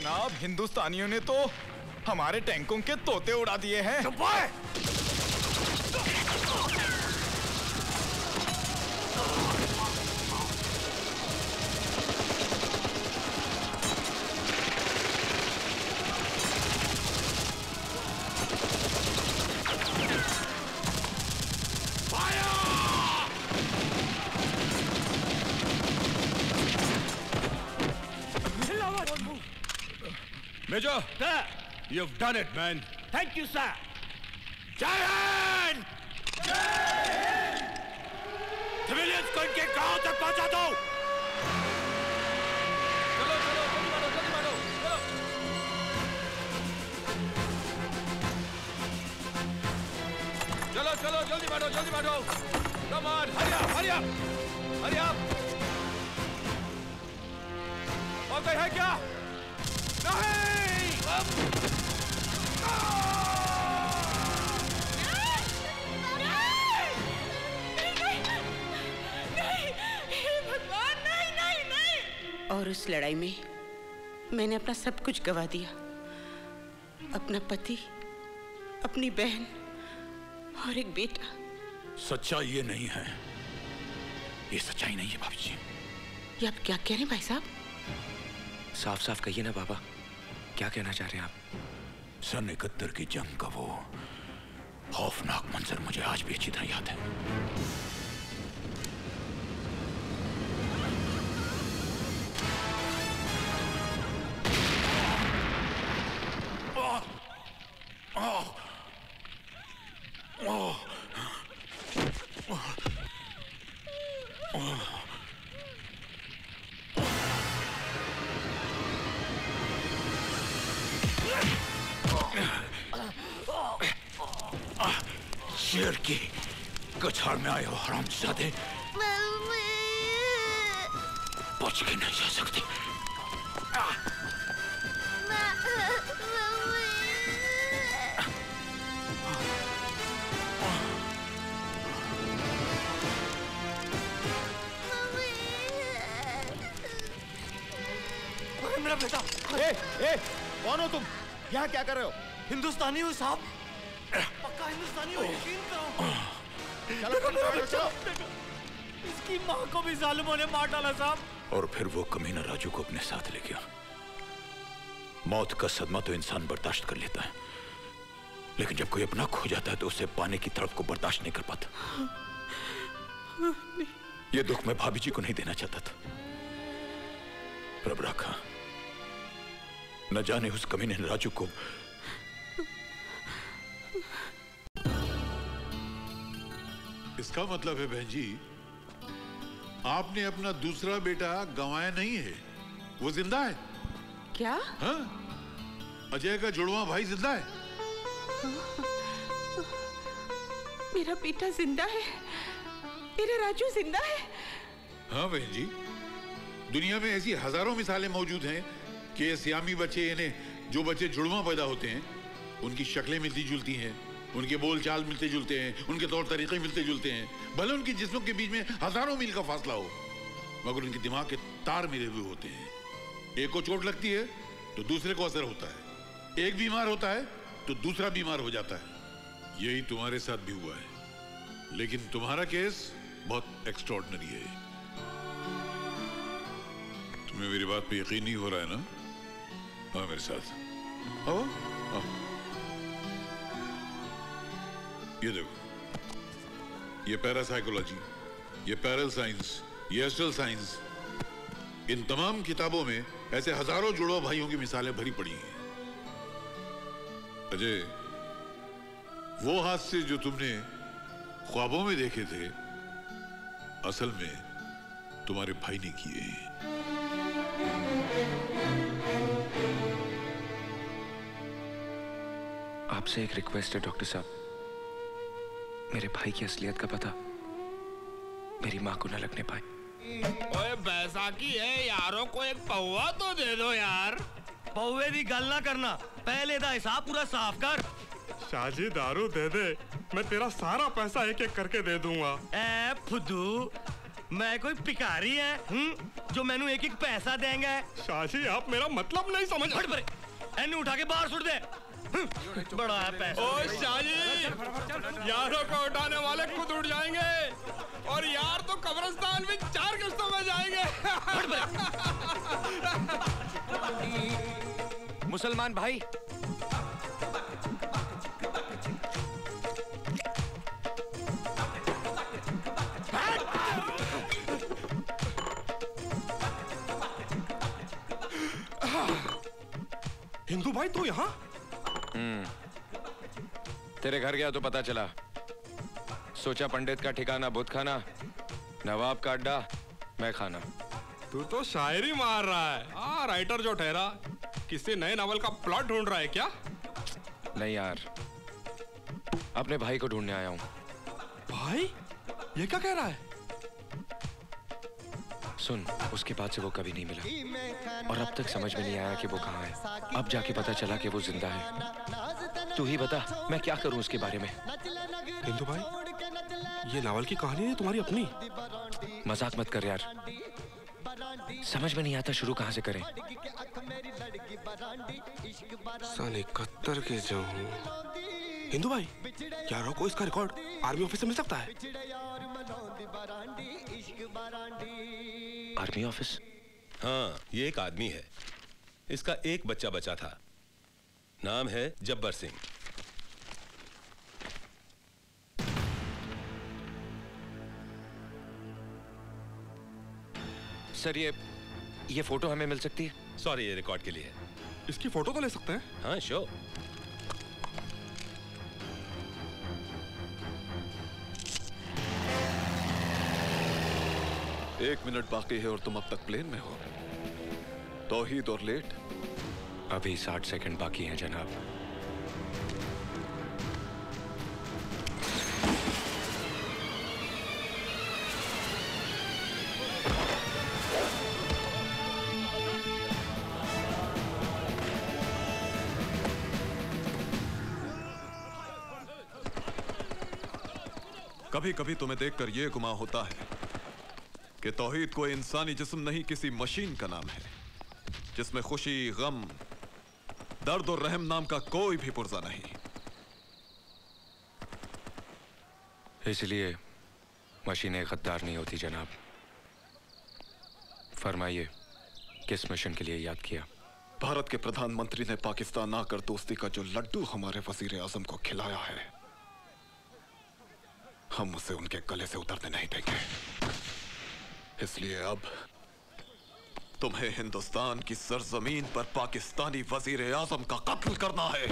जनाब, हिंदुस्तानियों ने तो हमारे टैंकों के तोते उड़ा दिए हैं। Major, sir, you've done it, man. Thank you, sir. Jai Hind! Jai Hind! Civilians को इनके गांव तक पहुंचा दो। चलो चलो जल्दी मारो जल्दी मारो चलो चलो चलो जल्दी मारो जल्दी मारो। Come on, hurry up, hurry up, hurry up. और कोई है क्या? नहीं! और उस लड़ाई में मैंने अपना सब कुछ गवा दिया, अपना पति, अपनी बहन और एक बेटा। सच्चाई ये नहीं है, ये सच्चाई नहीं है भाभी जी। ये आप क्या कह रहे हैं भाई साहब? साफ साफ कहिए ना बाबा, क्या कहना चाह रहे हैं आप? सन इकहत्तर की जंग का वो खौफनाक मंजर मुझे आज भी अच्छी तरह याद है। शेर की कछाड़ में आए हो हरामजादे, बच के नहीं जा सकते। मेरा बेटा। ए, ए, कौन हो तुम? यहाँ क्या कर रहे हो? हिंदुस्तानी हो साहब, पक्का हिंदुस्तानी हो, यकीन करो। चलो चलो चलो। इसकी माँ को भी जालिमों ने मार डाला साहब। और फिर वो कमीना राजू को अपने साथ ले गया। मौत का सदमा तो इंसान बर्दाश्त कर लेता है, लेकिन जब कोई अपना खो जाता है तो उसे पाने की तड़प को बर्दाश्त नहीं कर पाता। ये दुख मैं भाभी जी को नहीं देना चाहता था, पर अब रखा। न जाने उस कमीने ने राजू को इसका मतलब है बहन जी, आपने अपना दूसरा बेटा गंवाया नहीं है, वो जिंदा है। क्या? हाँ? अजय का जुड़वा भाई जिंदा है। मेरा बेटा जिंदा है, मेरा राजू जिंदा है। हाँ बहन जी, दुनिया में ऐसी हजारों मिसालें मौजूद हैं कि सियामी बच्चे, यानी जो बच्चे जुड़वा पैदा होते हैं, उनकी शक्लें मिलती जुलती हैं, उनके बोल चाल मिलते जुलते हैं, उनके तौर तरीके मिलते जुलते हैं, भले उनके जिस्मों के बीच में हजारों मील का फासला हो, मगर उनके दिमाग के तार मिले हुए होते हैं। एक को चोट लगती है तो दूसरे को असर होता है, एक बीमार होता है तो दूसरा बीमार हो जाता है। यही तुम्हारे साथ भी हुआ है, लेकिन तुम्हारा केस बहुत एक्स्ट्रॉर्डिनरी है। तुम्हें मेरी बात पे यकीन नहीं हो रहा है ना? हाँ मेरे साथ आओ, आओ। ये देखो, ये पैरासाइकोलॉजी, ये पैरल साइंस, ये एस्ट्रल साइंस, इन तमाम किताबों में ऐसे हजारों जुड़वा भाइयों की मिसालें भरी पड़ी हैं। अजय, वो हादसे जो तुमने ख्वाबों में देखे थे, असल में तुम्हारे भाई ने किए हैं। आपसे एक रिक्वेस्ट है डॉक्टर साहब, मेरे भाई की असलियत का पता मेरी माँ को न लगने पाए। ओए बैसाखी है, यारों को एक पौवा तो दे दो यार। पौवे दी गल ना करना, पहले दा हिसाब पूरा साफ कर। शाजी दारू दे दे, मैं तेरा सारा पैसा एक एक करके दे दूंगा। ए फुद्दू, मैं कोई भिखारी है हुँ? जो मैनू एक एक पैसा देंगे। शाजी आप मेरा मतलब नहीं समझ। हट परे, एनू उठा के बाहर सुट दे। बड़ा है पैसा। ओ शाजी, यारों को उठाने वाले खुद उठ जाएंगे और यार तो कब्रिस्तान में चार किस्तों में जाएंगे। मुसलमान भाई, हिंदू भाई तू यहाँ? हम्म, तेरे घर गया तो पता चला। सोचा पंडित का ठिकाना बुत खाना, नवाब का अड्डा मैं खाना। तू तो शायरी मार रहा है। हाँ, राइटर जो ठहरा किसी नए नॉवल का प्लॉट ढूंढ रहा है क्या? नहीं यार, अपने भाई को ढूंढने आया हूँ। भाई? ये क्या कह रहा है? सुन, उसके बाद से वो कभी नहीं मिला और अब तक समझ में नहीं आया कि वो कहाँ है। अब जाके पता चला कि वो जिंदा है। तू ही बता मैं क्या करूं उसके बारे में। हिंदू भाई, ये नावल की कहानी है तुम्हारी अपनी? मजाक मत कर यार, समझ में नहीं आता शुरू कहाँ से करें। सन इकहत्तर के जो हिंदू भाई, यारों को इसका रिकॉर्ड आर्मी ऑफिस से मिल सकता है? Army office? हाँ, ये एक आदमी है। इसका एक बच्चा बचा था। नाम है जब्बर सिंह। सर ये ये फोटो हमें मिल सकती है? सॉरी, ये रिकॉर्ड के लिए है। इसकी फोटो तो ले सकते हैं? हाँ श्योर। एक मिनट बाकी है और तुम अब तक प्लेन में हो। तौहीद और लेट? अभी साठ सेकंड बाकी हैं जनाब। कभी कभी तुम्हें देखकर यह गुमान होता है कि तौहीद कोई इंसानी जिस्म नहीं, किसी मशीन का नाम है जिसमें खुशी, गम, दर्द और रहम नाम का कोई भी पुर्जा नहीं। इसलिए मशीनें गद्दार नहीं होती जनाब। फरमाइए, किस मिशन के लिए याद किया? भारत के प्रधानमंत्री ने पाकिस्तान आकर दोस्ती का जो लड्डू हमारे वजीर आजम को खिलाया है, हम उसे उनके गले से उतरने नहीं देंगे। इसलिए अब तुम्हें हिंदुस्तान की सरजमीन पर पाकिस्तानी वजीर आजम का कत्ल करना है।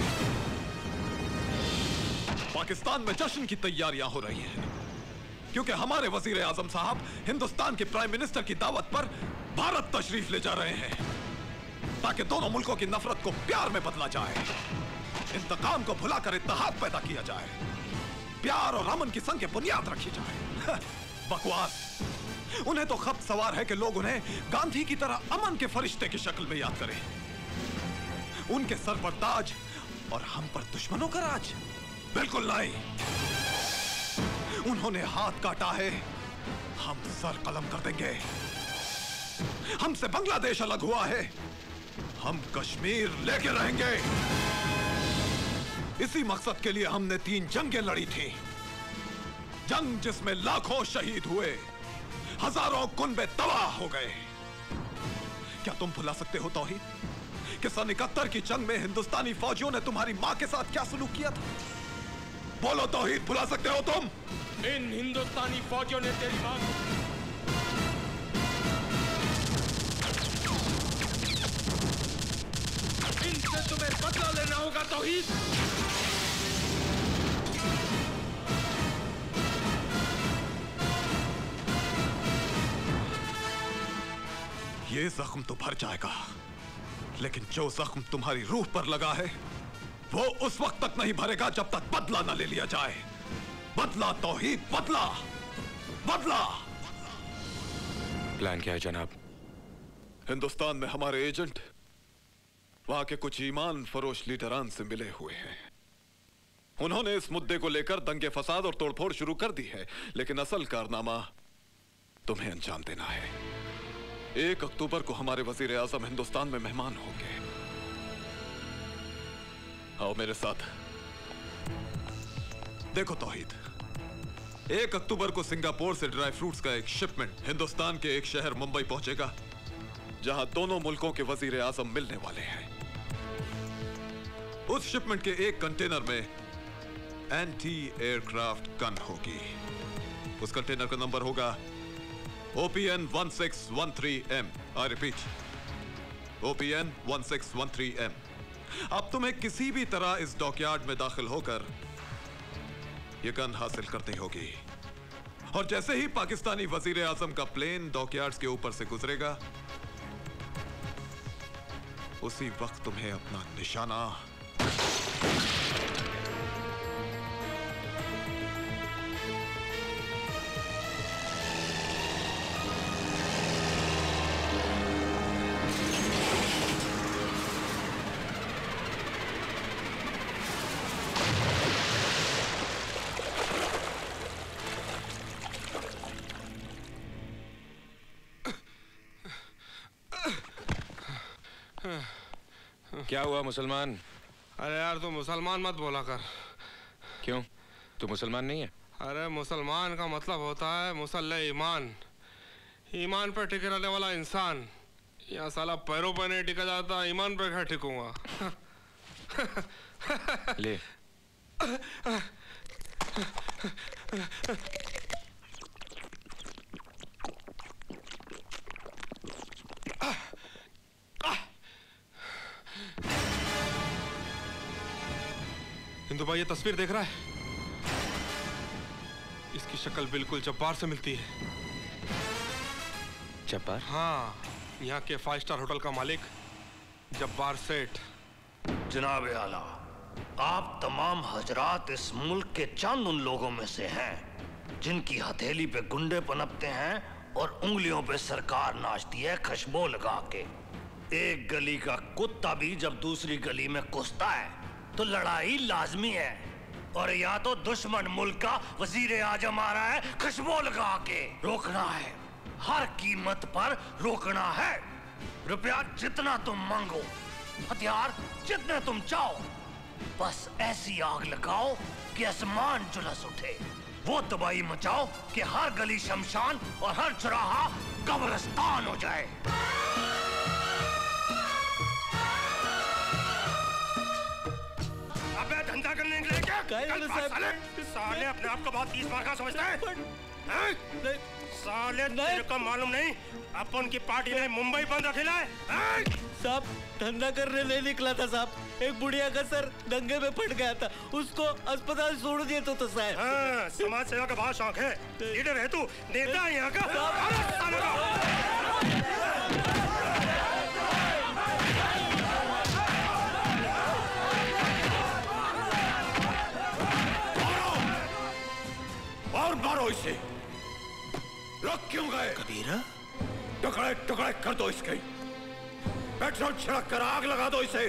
पाकिस्तान में जश्न की तैयारियां हो रही हैं क्योंकि हमारे वजीर आजम साहब हिंदुस्तान के प्राइम मिनिस्टर की दावत पर भारत तशरीफ ले जा रहे हैं ताकि दोनों मुल्कों की नफरत को प्यार में बदला जाए, इंतकाम को भुलाकर इत्तेहाद पैदा किया जाए, प्यार और अमन की संग बुनियाद रखी जाए। बकवास। उन्हें तो खप सवार है कि लोग उन्हें गांधी की तरह अमन के फरिश्ते की शक्ल में याद करें। उनके सर पर ताज और हम पर दुश्मनों का राज? बिल्कुल नहीं। उन्होंने हाथ काटा है, हम सर कलम कर देंगे। हमसे बांग्लादेश अलग हुआ है, हम कश्मीर लेके रहेंगे। इसी मकसद के लिए हमने तीन जंगें लड़ी थी। जंग जिसमें लाखों शहीद हुए, हजारों कुनबे तबाह हो गए। क्या तुम भुला सकते हो तौहीद कि सन इकहत्तर की जंग में हिंदुस्तानी फौजियों ने तुम्हारी मां के साथ क्या सलूक किया था? बोलो तौहीद, भुला सकते हो तुम? इन हिंदुस्तानी फौजियों ने तेरी मां को इनसे तुम्हें बदला लेना होगा तौहीद। ये जख्म तो भर जाएगा, लेकिन जो जख्म तुम्हारी रूह पर लगा है वो उस वक्त तक नहीं भरेगा जब तक बदला न ले लिया जाए। बदला तौहीद, बदला, बदला। प्लान क्या है जनाब? हिंदुस्तान में हमारे एजेंट वहां के कुछ ईमान फरोश लीडरान से मिले हुए हैं। उन्होंने इस मुद्दे को लेकर दंगे फसाद और तोड़फोड़ शुरू कर दी है, लेकिन असल कारनामा तुम्हें अंजाम देना है। एक अक्टूबर को हमारे वजीर आजम हिंदुस्तान में मेहमान होंगे। आओ मेरे साथ। देखो तौहीद, एक अक्टूबर को सिंगापुर से ड्राई फ्रूट्स का एक शिपमेंट हिंदुस्तान के एक शहर मुंबई पहुंचेगा, जहां दोनों मुल्कों के वजीर आजम मिलने वाले हैं। उस शिपमेंट के एक कंटेनर में एंटी एयरक्राफ्ट गन होगी। उस कंटेनर का नंबर होगा O P N one six one three M। I repeat, O P N one six one three M। अब तुम्हें किसी भी तरह इस डॉकयार्ड में दाखिल होकर यह गन हासिल करनी होगी, और जैसे ही पाकिस्तानी वजीर आजम का प्लेन डॉकयार्ड्स के ऊपर से गुजरेगा, उसी वक्त तुम्हें अपना निशाना क्या हुआ मुसलमान? अरे यार तू मुसलमान मत बोला कर। क्यों, तू मुसलमान नहीं है? अरे मुसलमान का मतलब होता है मुसल्ले ईमान, ईमान पर टिके रहने वाला इंसान। यहाँ साला पैरों पर नहीं टिका जाता, ईमान पर क्या टिकूंगा। ले। हिंदू भाई ये तस्वीर देख रहा है? इसकी शक्ल बिल्कुल जब्बार से मिलती है। जब्बार? हाँ, यहाँ के फाइव स्टार होटल का मालिक जब्बार सेठ। जनाब आला, आप तमाम हजरात इस मुल्क के चंद उन लोगों में से हैं जिनकी हथेली पे गुंडे पनपते हैं और उंगलियों पे सरकार नाचती है खुशबू लगा के। एक गली का कुत्ता भी जब दूसरी गली में कुसता है तो लड़ाई लाजमी है, और या तो दुश्मन मुल्क का वजीर आजम आ रहा है खुशबू लगा के। रोकना है, हर कीमत पर रोकना है। रुपया जितना तुम मांगो, हथियार जितने तुम चाहो, बस ऐसी आग लगाओ कि आसमान जुलस उठे। वो तबाही मचाओ कि हर गली शमशान और हर चौराहा कब्रिस्तान हो जाए। अबे धंधा करने के लिए क्या? साले, साले अपने आप को बहुत तीस मार का समझता है? हैं? साले तेरे को मालूम नहीं अपन की पार्टी ने मुंबई बंद रखेला है? साहब धंधा करने नहीं निकला था साहब, एक बुढ़िया का सर दंगे में फट गया था, उसको अस्पताल छोड़ दिए तो, तो साहब। हाँ, समाज सेवा का बहुत शौक है। लीडर है तू, नेता है यहाँ का। और मारो इसे। रुक क्यों गए? कबीरा, टुकड़े टुकड़े कर दो इसके। पेट्रोल छिड़क कर आग लगा दो इसे।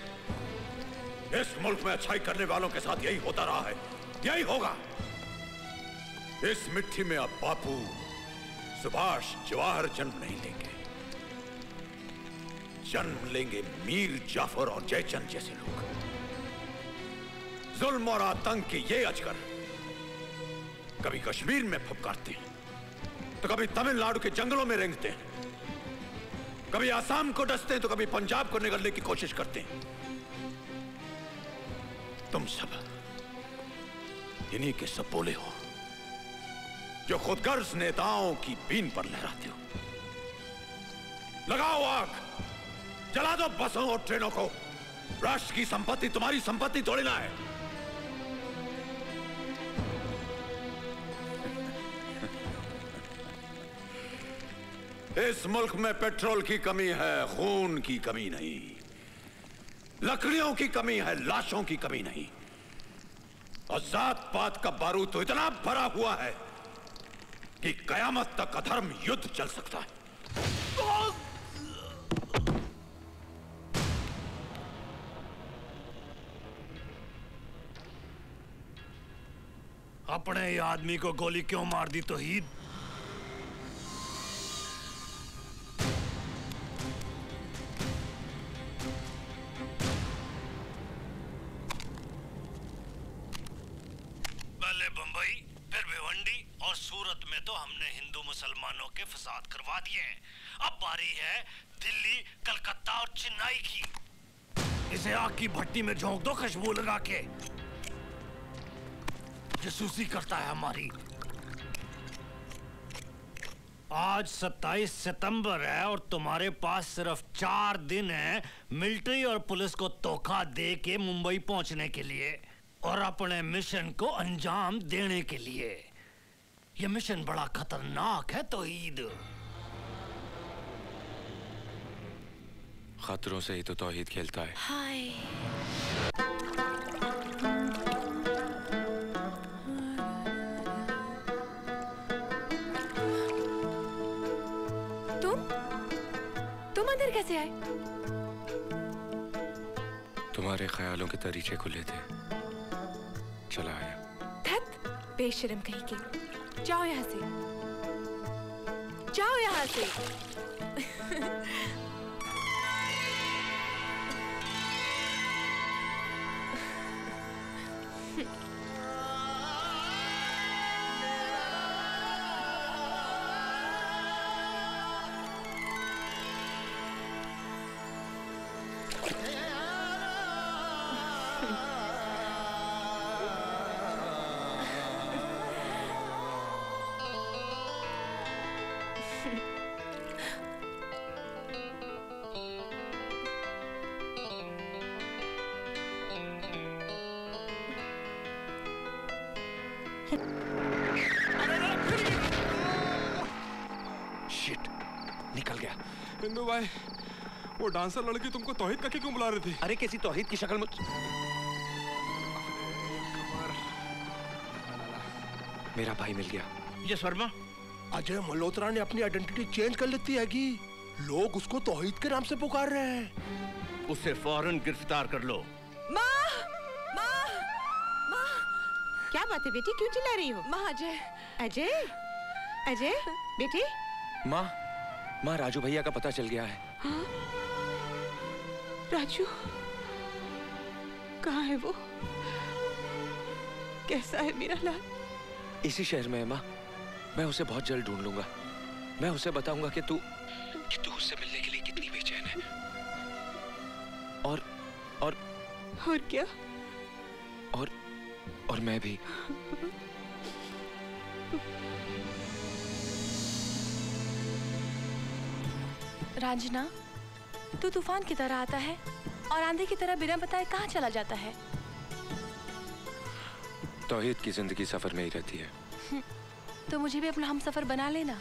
इस मुल्क में अच्छाई करने वालों के साथ यही होता रहा है, यही होगा। इस मिट्टी में अब बापू, सुभाष, जवाहर जन्म नहीं लेंगे। जन्म लेंगे मीर जाफर और जयचंद जैसे लोग। जुल्म और आतंक के ये अजगर कभी कश्मीर में फुफकारते हैं, तो कभी तमिलनाडु के जंगलों में रेंगते हैं, कभी आसाम को डसते हैं, तो कभी पंजाब को निगलने की कोशिश करते हैं। तुम सब इन्हीं के सपोले हो, जो खुदगर्ज नेताओं की बीन पर लहराते हो। लगाओ आग, जला दो बसों और ट्रेनों को। राष्ट्र की संपत्ति तुम्हारी संपत्ति थोड़ी ना है। इस मुल्क में पेट्रोल की कमी है, खून की कमी नहीं। लकड़ियों की कमी है, लाशों की कमी नहीं। और जात पात का बारूद तो इतना भरा हुआ है कि कयामत तक अधर्म युद्ध चल सकता है। अपने ही आदमी को गोली क्यों मार दी तौहीद? तो हमने हिंदू मुसलमानों के फसाद करवा दिए हैं। अब बारी है दिल्ली, कलकत्ता और चेन्नई की। इसे आग की भट्टी में झोंक दो खुशबू लगा के। जासूसी करता है हमारी। आज सत्ताईस सितंबर है और तुम्हारे पास सिर्फ चार दिन है मिलिट्री और पुलिस को धोखा दे के मुंबई पहुंचने के लिए और अपने मिशन को अंजाम देने के लिए। यह मिशन बड़ा खतरनाक है तौहीद। खतरों से ही तो तौहीद खेलता है। हाय। तुम अंदर कैसे आए? तुम्हारे ख्यालों के तरीके खुले थे, चला आया। धत, बेशर्म कहीं के। जाओ यहाँ से, जाओ यहाँ से। शिट, निकल गया। हिंदू भाई, वो डांसर लड़की तुमको तौहीद का क्यों बुला रही थी? अरे कैसी तौहीद की शक्ल में? मेरा भाई मिल गया। ये शर्मा, अजय मल्होत्रा ने अपनी आइडेंटिटी चेंज कर लेती है कि लोग उसको तौहीद के नाम से पुकार रहे हैं। उसे फौरन गिरफ्तार कर लो। माँ, माँ, माँ। क्या बात है बेटी, क्यों चिल्ला रही हो? माँ, अजय, अजय, अजय, बेटी। माँ, माँ राजू भैया का पता चल गया है। हाँ? राजू कहाँ है वो? कैसा है मेरा लाल? इसी शहर में है माँ। मैं उसे बहुत जल्द ढूंढ लूंगा। मैं उसे बताऊंगा कि तू कि तू उससे मिलने के लिए कितनी बेचैन है। और और और क्या? और और मैं भी। रांझना, तू तूफान की तरह आता है और आंधी की तरह बिना बताए कहाँ चला जाता है? तौहीद की जिंदगी सफर में ही रहती है। तो मुझे भी अपना हमसफर बना लेना।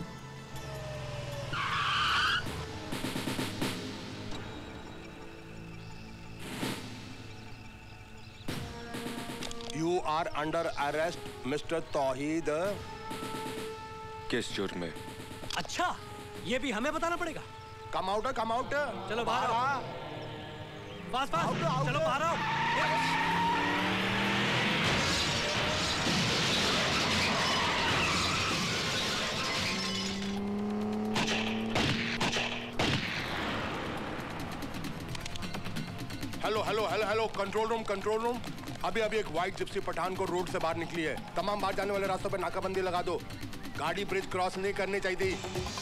You are under arrest, mister Tauheed. किस जुर्म में? अच्छा, ये भी हमें बताना पड़ेगा। Come out, come out. चलो बाहर आओ। पास पास, चलो बाहर आओ। Hello hello hello hello, control room, control room. अभी अभी एक व्हाइट जिप्सी पठानकोट रोड से बाहर निकली है। तमाम बाहर जाने वाले रास्तों पर नाकाबंदी लगा दो। गाड़ी ब्रिज क्रॉस नहीं करनी चाहिए।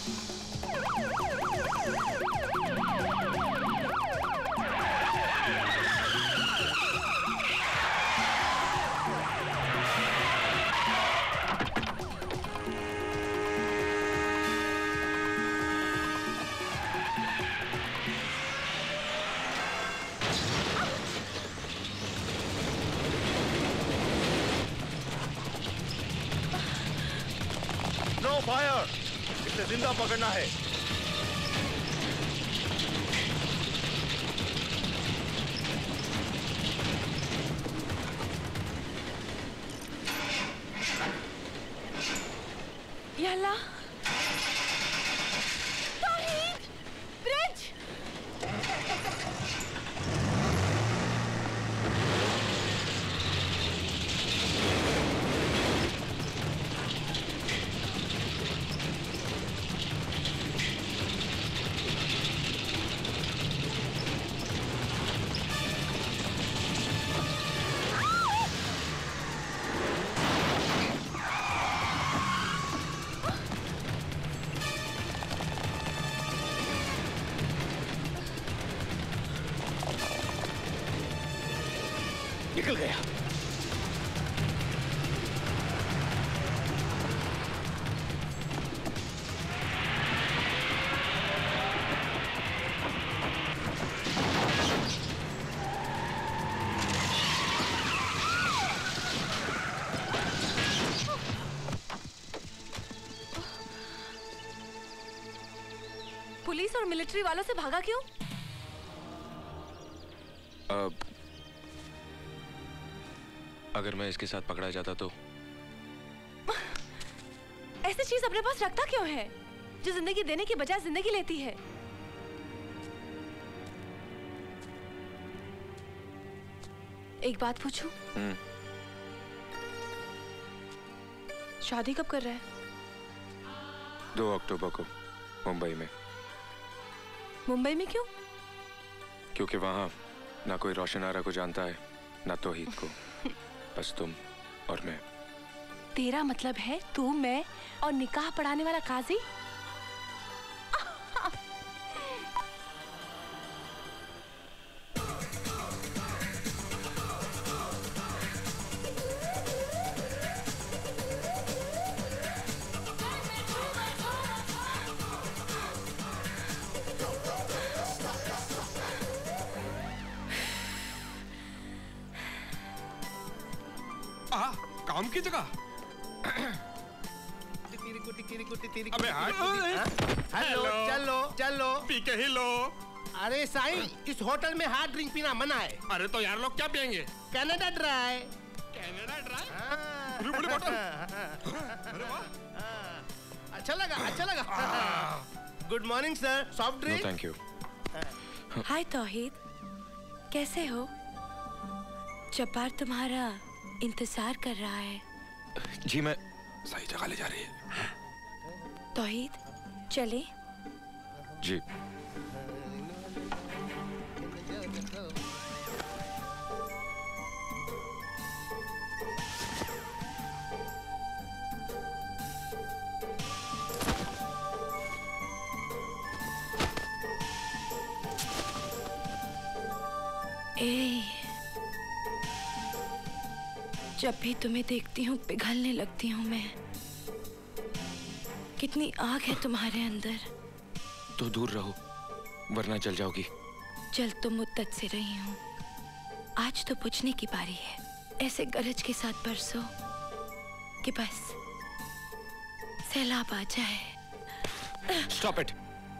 नो फायर, इसे जिंदा पकड़ना है। या अल्लाह, तौहीद, ब्रिज। निकल गया। पुलिस और मिलिट्री वालों से भागा क्यों? अब अगर मैं इसके साथ पकड़ा जाता तो? ऐसी चीज अपने पास रखता क्यों है जो जिंदगी देने की बजाय जिंदगी लेती है? एक बात पूछूं? हम्म। शादी कब कर रहा है? दो अक्टूबर को मुंबई में। मुंबई में क्यों? क्योंकि वहां ना कोई रोशन आरा को जानता है ना तौहीद को, बस तुम और मैं। तेरा मतलब है तू, मैं और निकाह पढ़ाने वाला काजी? आ, काम की जगह। अबे हेलो, चलो चलो पी के ही लो। अरे साईं, इस होटल में हार्ड ड्रिंक पीना मना है। अरे तो यार लोग क्या पियेंगे? Canada dry. Canada dry? बड़ी बोतल। अरे वाह, अच्छा लगा, अच्छा लगा। Good morning sir, soft drink. Thank you. Hi Tauheed, कैसे हो? जब्बार तुम्हारा इंतजार कर रहा है। जी मैं सही जगह ले जा रही है। तौहीद चले? जी। ए, जब भी तुम्हें देखती हूँ पिघलने लगती हूँ मैं। कितनी आग है तुम्हारे अंदर। तो दूर रहो वरना जल जाओगी। जल तो मुद्दत से रही हूँ, आज तो बुझने की बारी है। ऐसे गरज के साथ बरसो कि बस सैलाब आ जाए। Stop it.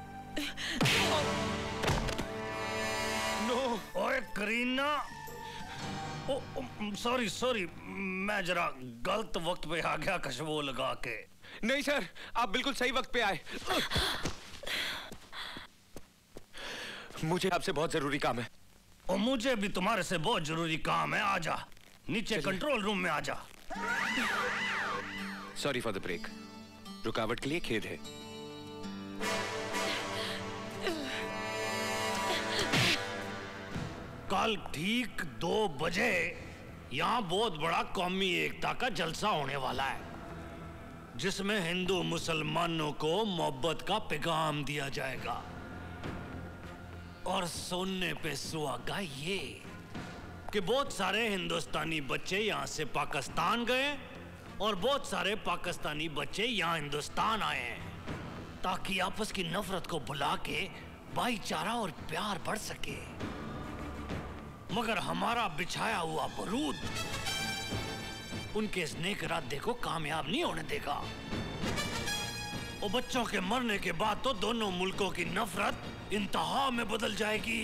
नो। ओए करीना, ओ, सॉरी सॉरी, मैं जरा गलत वक्त पे आ गया खुशबू लगा के। नहीं सर, आप बिल्कुल सही वक्त पे आए। मुझे आपसे बहुत जरूरी काम है। और मुझे भी तुम्हारे से बहुत जरूरी काम है। आजा नीचे कंट्रोल रूम में आजा। सॉरी फॉर द ब्रेक, रुकावट के लिए खेद है। कल ठीक दो बजे यहाँ बहुत बड़ा कौमी एकता का जलसा होने वाला है, जिसमें हिंदू मुसलमानों को मोहब्बत का पैगाम दिया जाएगा। और सुनने पे सुहागा ये कि बहुत सारे हिंदुस्तानी बच्चे यहाँ से पाकिस्तान गए और बहुत सारे पाकिस्तानी बच्चे यहाँ हिंदुस्तान आए हैं, ताकि आपस की नफरत को भुला के भाईचारा और प्यार बढ़ सके। मगर हमारा बिछाया हुआ बरूद उनके इस नेक इरादे को कामयाब नहीं होने देगा। और बच्चों के मरने के बाद तो दोनों मुल्कों की नफरत इंतहा में बदल जाएगी।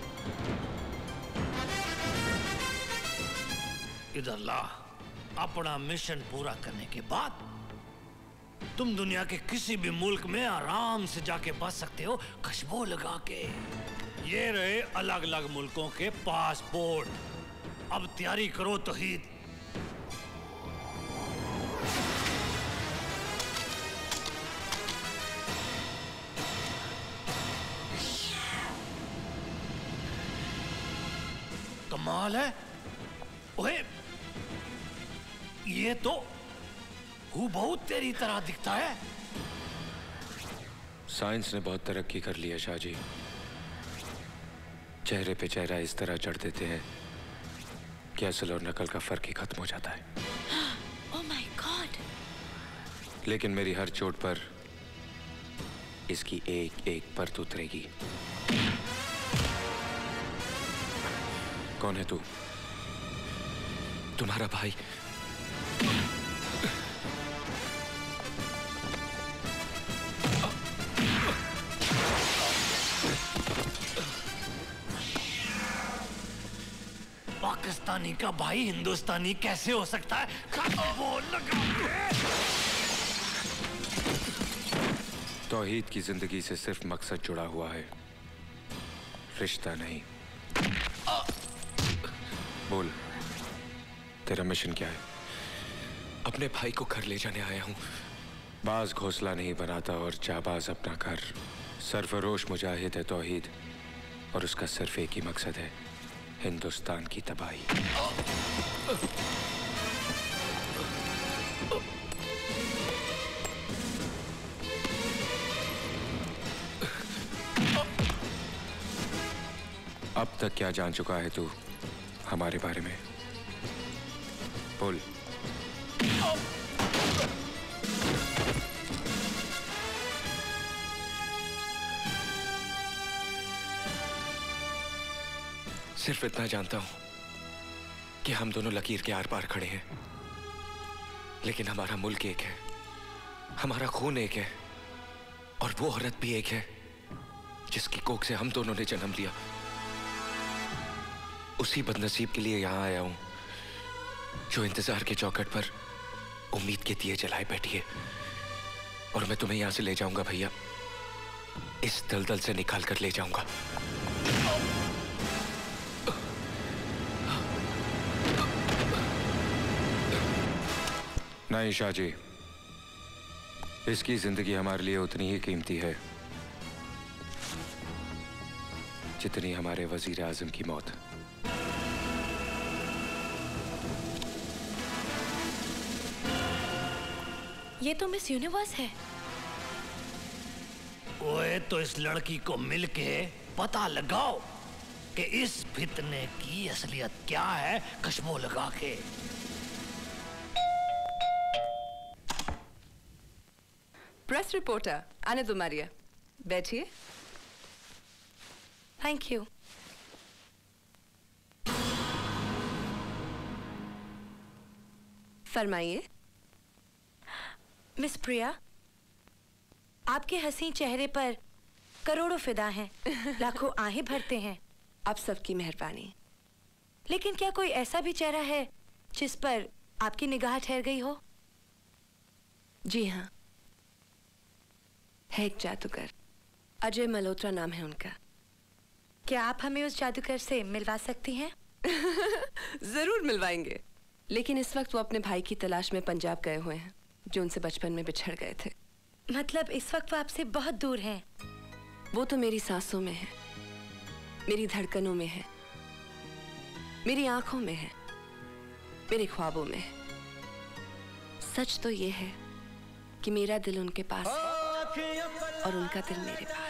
इधर ला, अपना मिशन पूरा करने के बाद तुम दुनिया के किसी भी मुल्क में आराम से जाके बस सकते हो खुशबू लगा के। ये रहे अलग अलग मुल्कों के पासपोर्ट। अब तैयारी करो तौहीद। कमाल है। ओए, ये तो हूबहू तेरी तरह दिखता है। साइंस ने बहुत तरक्की कर ली है शाहजी। चेहरे पे चेहरा इस तरह चढ़ देते हैं कि असल और नकल का फर्क ही खत्म हो जाता है। Oh my God! लेकिन मेरी हर चोट पर इसकी एक एक परत उतरेगी। कौन है तू? तुम्हारा भाई। पाकिस्तानी का भाई हिंदुस्तानी कैसे हो सकता है? बोल लगा। तौहीद की जिंदगी से सिर्फ मकसद जुड़ा हुआ है, रिश्ता नहीं। बोल, तेरा मिशन क्या है? अपने भाई को घर ले जाने आया हूं। बाज घोंसला नहीं बनाता और जाबाज अपना घर। सरफरोश मुजाहिद है तौहीद, और उसका सिर्फ एक ही मकसद है, हिंदुस्तान की तबाही। अब तक क्या जान चुका है तू हमारे बारे में? बोल। सिर्फ इतना जानता हूं कि हम दोनों लकीर के आर पार खड़े हैं, लेकिन हमारा मुल्क एक है, हमारा खून एक है, और वो औरत भी एक है जिसकी कोख से हम दोनों ने जन्म लिया। उसी बदनसीब के लिए यहां आया हूं जो इंतजार के चौखट पर उम्मीद के दिए जलाए बैठी है। और मैं तुम्हें यहां से ले जाऊंगा भैया, इस दलदल से निकाल कर ले जाऊंगा। नहीं शाहजी, इसकी जिंदगी हमारे लिए उतनी ही कीमती है जितनी हमारे वजीर आजम की मौत। ये तो मिस यूनिवर्स है। ओए, तो इस लड़की को मिलके पता लगाओ कि इस फितने की असलियत क्या है, खुशबू लगा के। प्रेस रिपोर्टर आने दो मारिया, बैठिए। Thank you. फरमाइए। मिस प्रिया, आपके हसीन चेहरे पर करोड़ों फिदा हैं, लाखों आहें भरते हैं। आप सबकी मेहरबानी। लेकिन क्या कोई ऐसा भी चेहरा है जिस पर आपकी निगाह ठहर गई हो? जी हाँ, है एक जादूगर, अजय मल्होत्रा नाम है उनका। क्या आप हमें उस जादूगर से मिलवा सकती हैं? जरूर मिलवाएंगे, लेकिन इस वक्त वो अपने भाई की तलाश में पंजाब गए हुए हैं, जो उनसे बचपन में बिछड़ गए थे। मतलब इस वक्त वो आपसे बहुत दूर हैं? वो तो मेरी सांसों में है, मेरी धड़कनों में है, मेरी आंखों में है, मेरे ख्वाबों में है। सच तो ये है कि मेरा दिल उनके पास है और उनका दिल मेरे पास।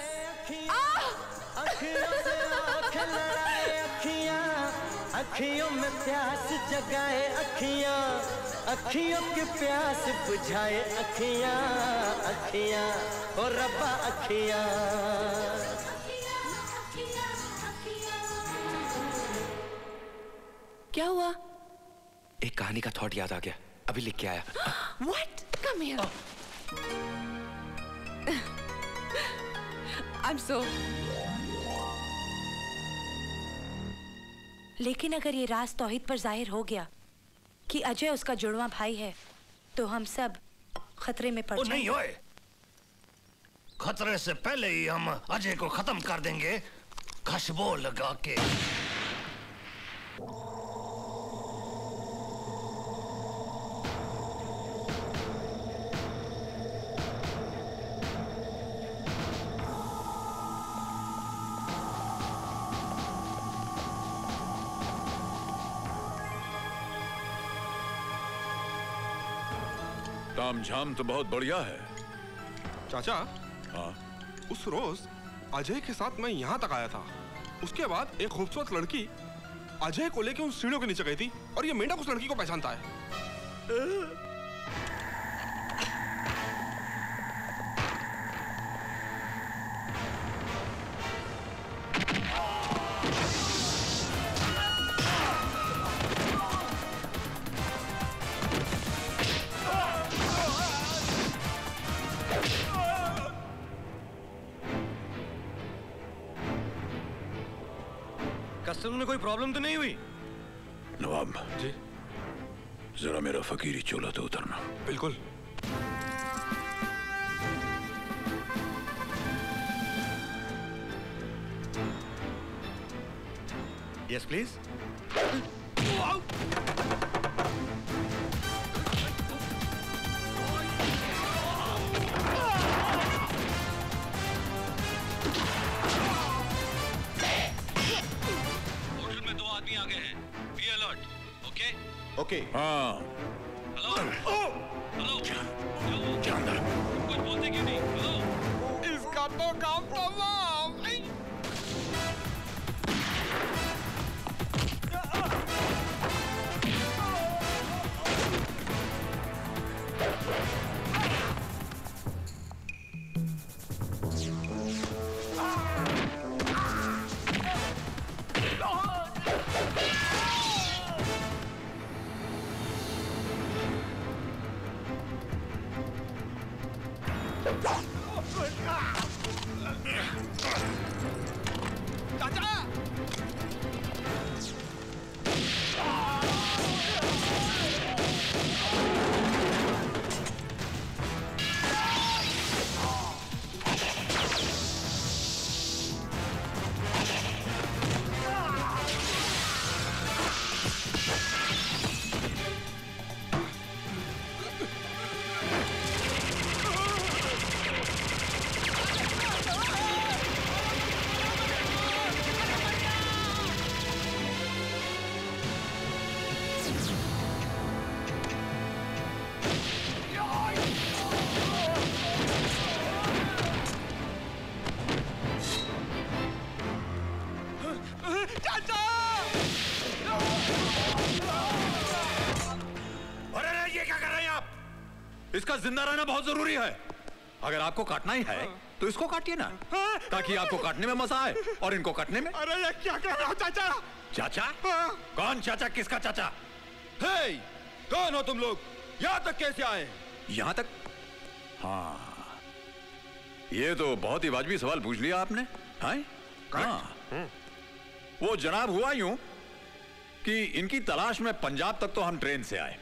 अखियों में प्यास जगाए अखियां, अखियों की प्यास बुझाए अखियां, अखियां ओ रब्बा अखियां। क्या हुआ? एक कहानी का थॉट याद आ गया, अभी लिख के आया। What? Come here. I'm so. लेकिन अगर ये राज तौहीद पर जाहिर हो गया कि अजय उसका जुड़वा भाई है, तो हम सब खतरे में पड़ जाएंगे। नहीं ओए, खतरे से पहले ही हम अजय को खत्म कर देंगे, खुशबू लगा के। तामझाम तो बहुत बढ़िया है। चाचा, हाँ? उस रोज अजय के साथ मैं यहाँ तक आया था। उसके बाद एक खूबसूरत लड़की अजय को लेके उन सीढ़ियों के नीचे गई थी और ये मेंढक उस लड़की को पहचानता है। कस्टमर में कोई प्रॉब्लम तो नहीं हुई? नवाब जी, जरा मेरा फकीरी चोला तो उतरना। बिल्कुल। Yes please. ओके। हाँ। हेलो हेलो क्या अंदर? कुछ बोलते क्यों नहीं? हेलो। इसका तो काम तमाम। इसका जिंदा रहना बहुत जरूरी है। अगर आपको काटना ही है तो इसको काटिए ना, ताकि आपको काटने में मजा आए और इनको काटने में। अरे ये क्या कर रहे हो चाचा? चाचा? कौन चाचा? किसका चाचा? हे, कौन हो तुम लोग? यहाँ तक कैसे आए? यहाँ तक? हाँ, ये तो बहुत ही वाजिबी सवाल पूछ लिया आपने। हाँ? हाँ। वो जनाब हुआ यूं कि इनकी तलाश में पंजाब तक तो हम ट्रेन से आए,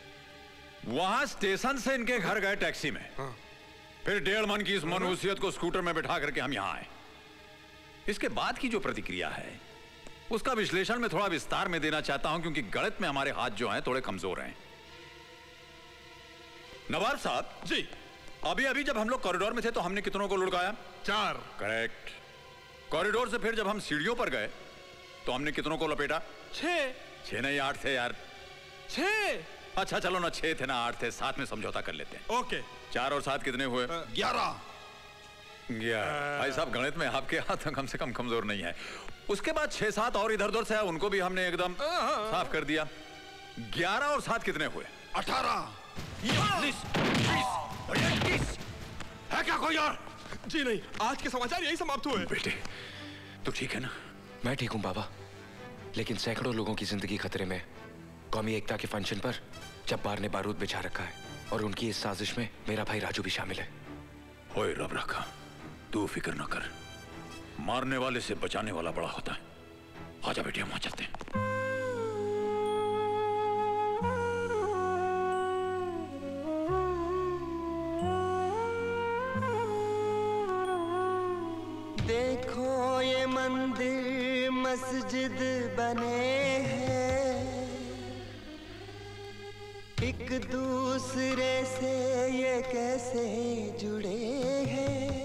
वहां स्टेशन से इनके घर गए टैक्सी में, हाँ। फिर डेढ़ मन की इस मनहूसियत को स्कूटर में बिठा करके हम यहां आए। इसके बाद की जो प्रतिक्रिया है उसका विश्लेषण में थोड़ा विस्तार में देना चाहता हूं, क्योंकि गणित में हमारे हाथ जो हैं थोड़े कमजोर हैं। नवाब साहब जी, अभी अभी जब हम लोग कॉरिडोर में थे तो हमने कितनों को लुढ़काया? चार। करेक्ट। कॉरिडोर से फिर जब हम सीढ़ियों पर गए तो हमने कितनों को लपेटा? छह। छह नहीं, आठ थे यार। छह? अच्छा चलो ना, छह थे ना आठ थे, सात में समझौता कर लेते हैं। ओके। चार और सात कितने हुए? ग्यारह। ग्यारह। भाई साहब गणित में आपके हाथ कम से कम कमजोर नहीं है। उसके बाद छह सात और इधर उधर से है, उनको भी हमने एकदम साफ कर दिया। ग्यारह और सात कितने हुए? अठारह। है क्या कोई और? जी नहीं, आज के समाचार यही समाप्त हुए। बेटे तू ठीक है ना? मैं ठीक हूँ बाबा, लेकिन सैकड़ों लोगों की जिंदगी खतरे में। कौमी एकता के फंक्शन पर जब्बार ने बारूद बिछा रखा है और उनकी इस साजिश में मेरा भाई राजू भी शामिल है। ओए रब रखा, तू फिक्र न कर, मारने वाले से बचाने वाला बड़ा होता है। आजा बेटे, हम वहां चलते हैं। देखो ये मंदिर मस्जिद बने हैं, एक दूसरे से ये कैसे जुड़े हैं।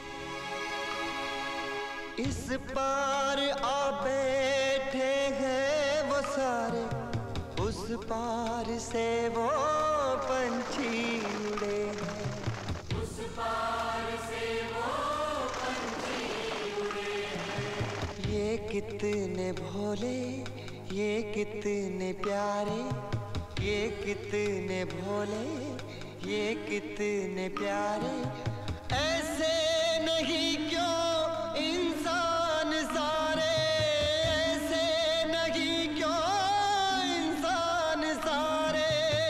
इस पार आ बैठे हैं वो सारे, उस पार से वो पंछी उड़े हैं। उस पार से वो पंछी उड़े हैं। ये कितने भोले ये कितने प्यारे, ये कितने भोले, ये कितने प्यारे, ऐसे नहीं क्यों इंसान सारे, ऐसे नहीं क्यों इंसान सारे।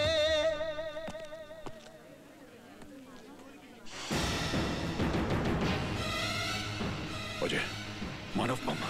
अजय, मानव बम।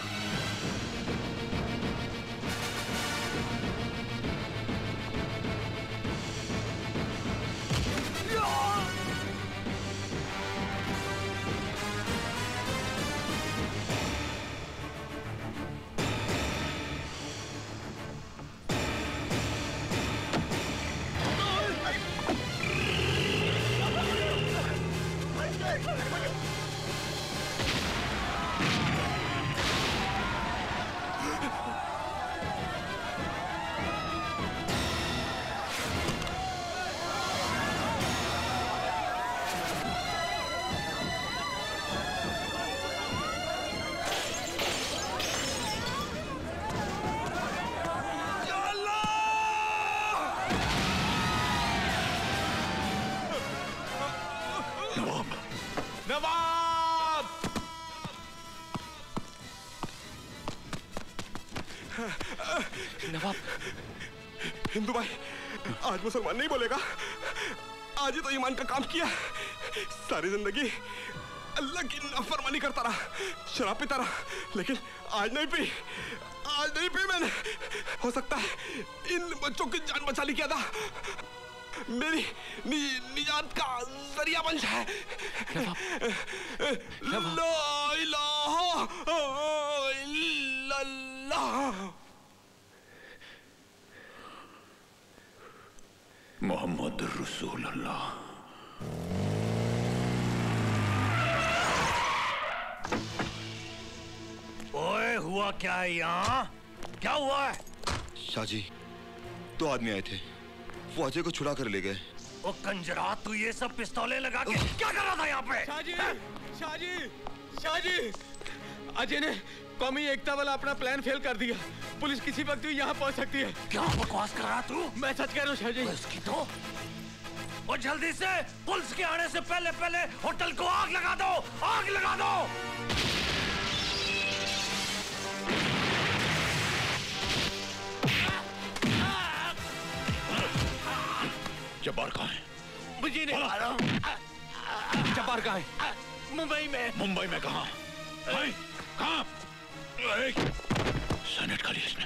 नवाब, हिंदू भाई आज मुसलमान नहीं बोलेगा। आज ही तो ईमान का काम किया। सारी जिंदगी अल्लाह की नाफरमानी करता रहा, शराब पीता रहा, लेकिन आज नहीं पी, आज नहीं पी मैंने। हो सकता है इन बच्चों की जान बचा ली, क्या था मेरी नि, निजात का जरिया बन जाए। ला इलाहा इल्लल्लाह। मोहम्मद रसूल अल्लाह। ओए, हुआ क्या है यहाँ? क्या हुआ है? शाहजी, दो आदमी आए थे, वो अजय को छुड़ा कर ले गए। ओ कंजरा, तू ये सब पिस्तौलें लगा के क्या कर रहा था यहाँ पे? शाहजी, शाहजी, शाहजी, अजय ने कौमी एकता वाला अपना प्लान फेल कर दिया। पुलिस किसी वक्त भी यहाँ पहुँच सकती है। क्या बकवास कर रहा तू? मैं सच कह रहा हूँ शाहजी। इसकी तो और जल्दी से पुलिस के आने से पहले पहले होटल को आग लगा दो, आग लगा दो। जब्बार कहाँ है? मुझे नहीं मालूम। जब्बार कहाँ है? मुंबई में। मुंबई में कहाँ? कहाँ? सेनेट का लिस्ट।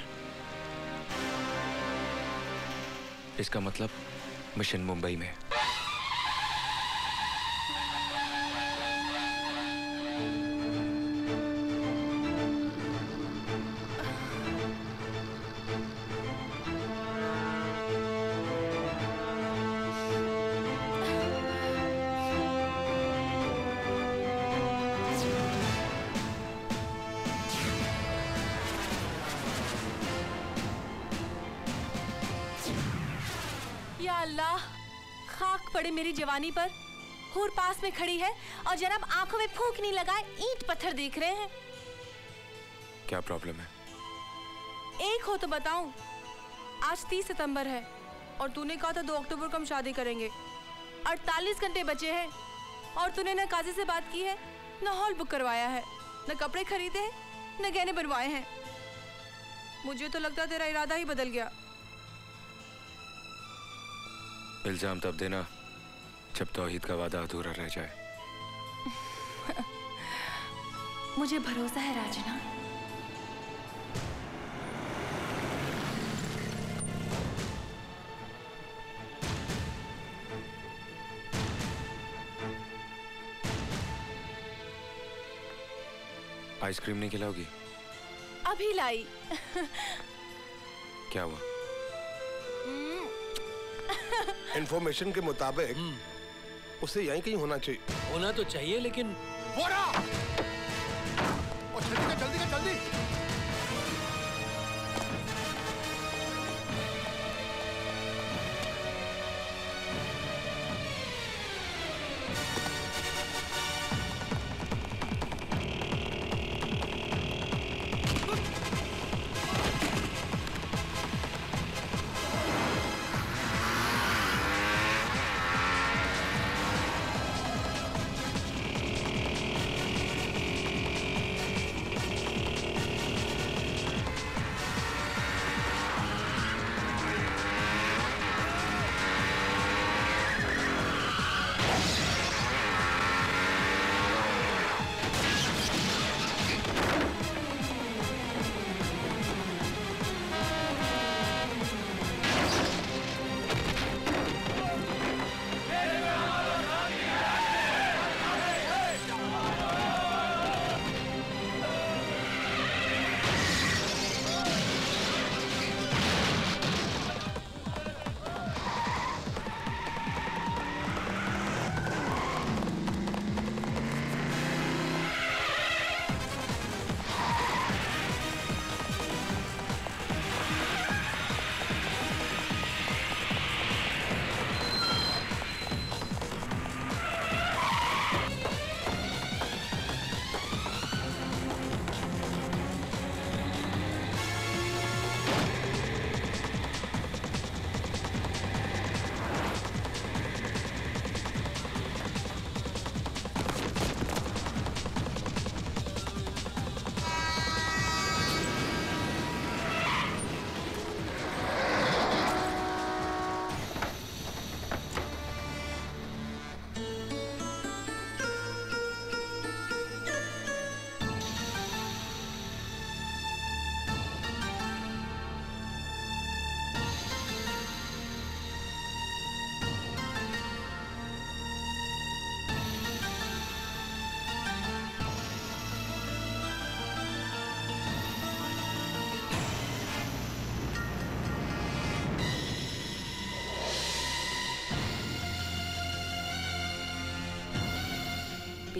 इसका मतलब मिशन मुंबई में। पड़े मेरी जवानी पर। हूर पास में खड़ी है और जनाब आंखों में फूंक नहीं लगाए ईंट पत्थर देख रहे हैं। क्या प्रॉब्लम है? एक हो तो बताऊं। आज तीस सितंबर है और तूने कहा था दो अक्टूबर को हम शादी करेंगे। अड़तालीस घंटे बचे हैं और तूने न काजी से बात की है, न हॉल बुक करवाया है, न कपड़े खरीदे हैं, न गहने बनवाए हैं। मुझे तो लगता तेरा इरादा ही बदल गया। इल्जाम तब देना जब तौहीद का वादा अधूरा रह जाए। मुझे भरोसा है राजना। आइसक्रीम नहीं खिलाओगी? अभी लाई। क्या हुआ? इंफॉर्मेशन के मुताबिक उसे यहीं कहीं होना चाहिए। होना तो चाहिए लेकिन बोरा! और जल्दी कर, जल्दी कर, जल्दी!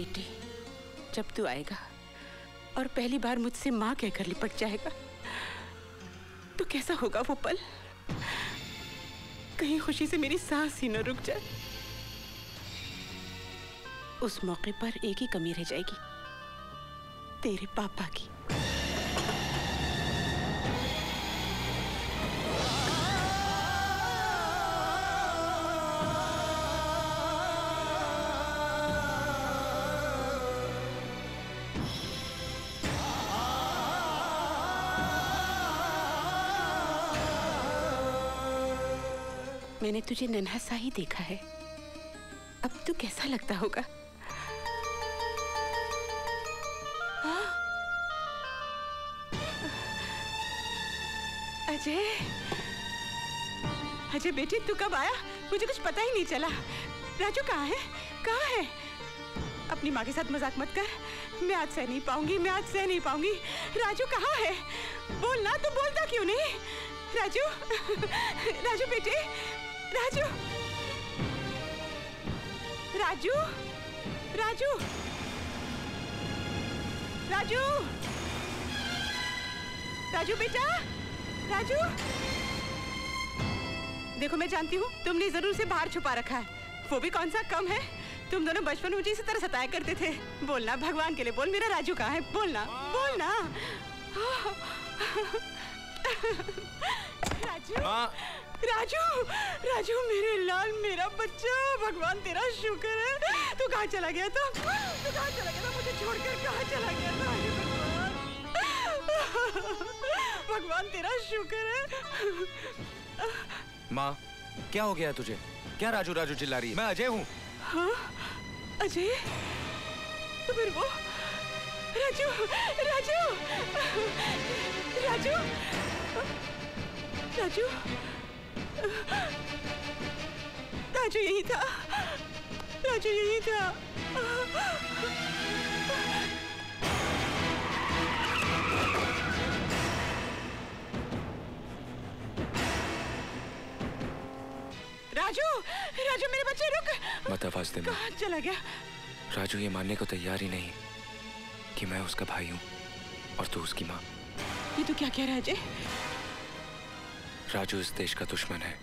बेटे, जब तू आएगा और पहली बार मुझसे माँ कहकर लिपट जाएगा तो कैसा होगा वो पल? कहीं खुशी से मेरी सांस ही न रुक जाए। उस मौके पर एक ही कमी रह जाएगी, तेरे पापा की। मैंने तुझे नन्हा सा ही देखा है, अब तू कैसा लगता होगा? अजय, अजय बेटी तू कब आया? मुझे कुछ पता ही नहीं चला। राजू कहाँ है? कहाँ है? अपनी माँ के साथ मजाक मत कर, मैं आज सह नहीं पाऊंगी, मैं आज सह नहीं पाऊंगी। राजू कहाँ है? बोलना, तू बोलता क्यों नहीं? राजू, राजू बेटे, राजू, राजू, राजू, राजू, राजू बेटा, राजू। देखो मैं जानती हूँ तुमने जरूर से बाहर छुपा रखा है, वो भी कौन सा कम है। तुम दोनों बचपन में मुझे इसी तरह सताया करते थे। बोलना, भगवान के लिए बोल, मेरा राजू कहाँ है? बोलना, बोलना। राजू, राजू, राजू मेरे लाल, मेरा बच्चा, भगवान तेरा शुक्र है। तू कहाँ चला गया था? तू कहाँ चला गया था? मुझे छोड़कर कहाँ चला गया था? भगवान तेरा शुक्र है। माँ, क्या हो गया तुझे? क्या राजू राजू चिल्ला रही है? मैं अजय हूँ। हाँ, अजय? तो फिर वो राजू, राजू, राजू, राजू, राजू यही था, राजू यही था। राजू, राजू मेरे बच्चे रुक। मत आवाज दे। कहाँ चला गया? राजू ये मानने को तैयार ही नहीं कि मैं उसका भाई हूँ और तू उसकी माँ। ये तो क्या कह रहा है अजय? राजू इस देश का दुश्मन है।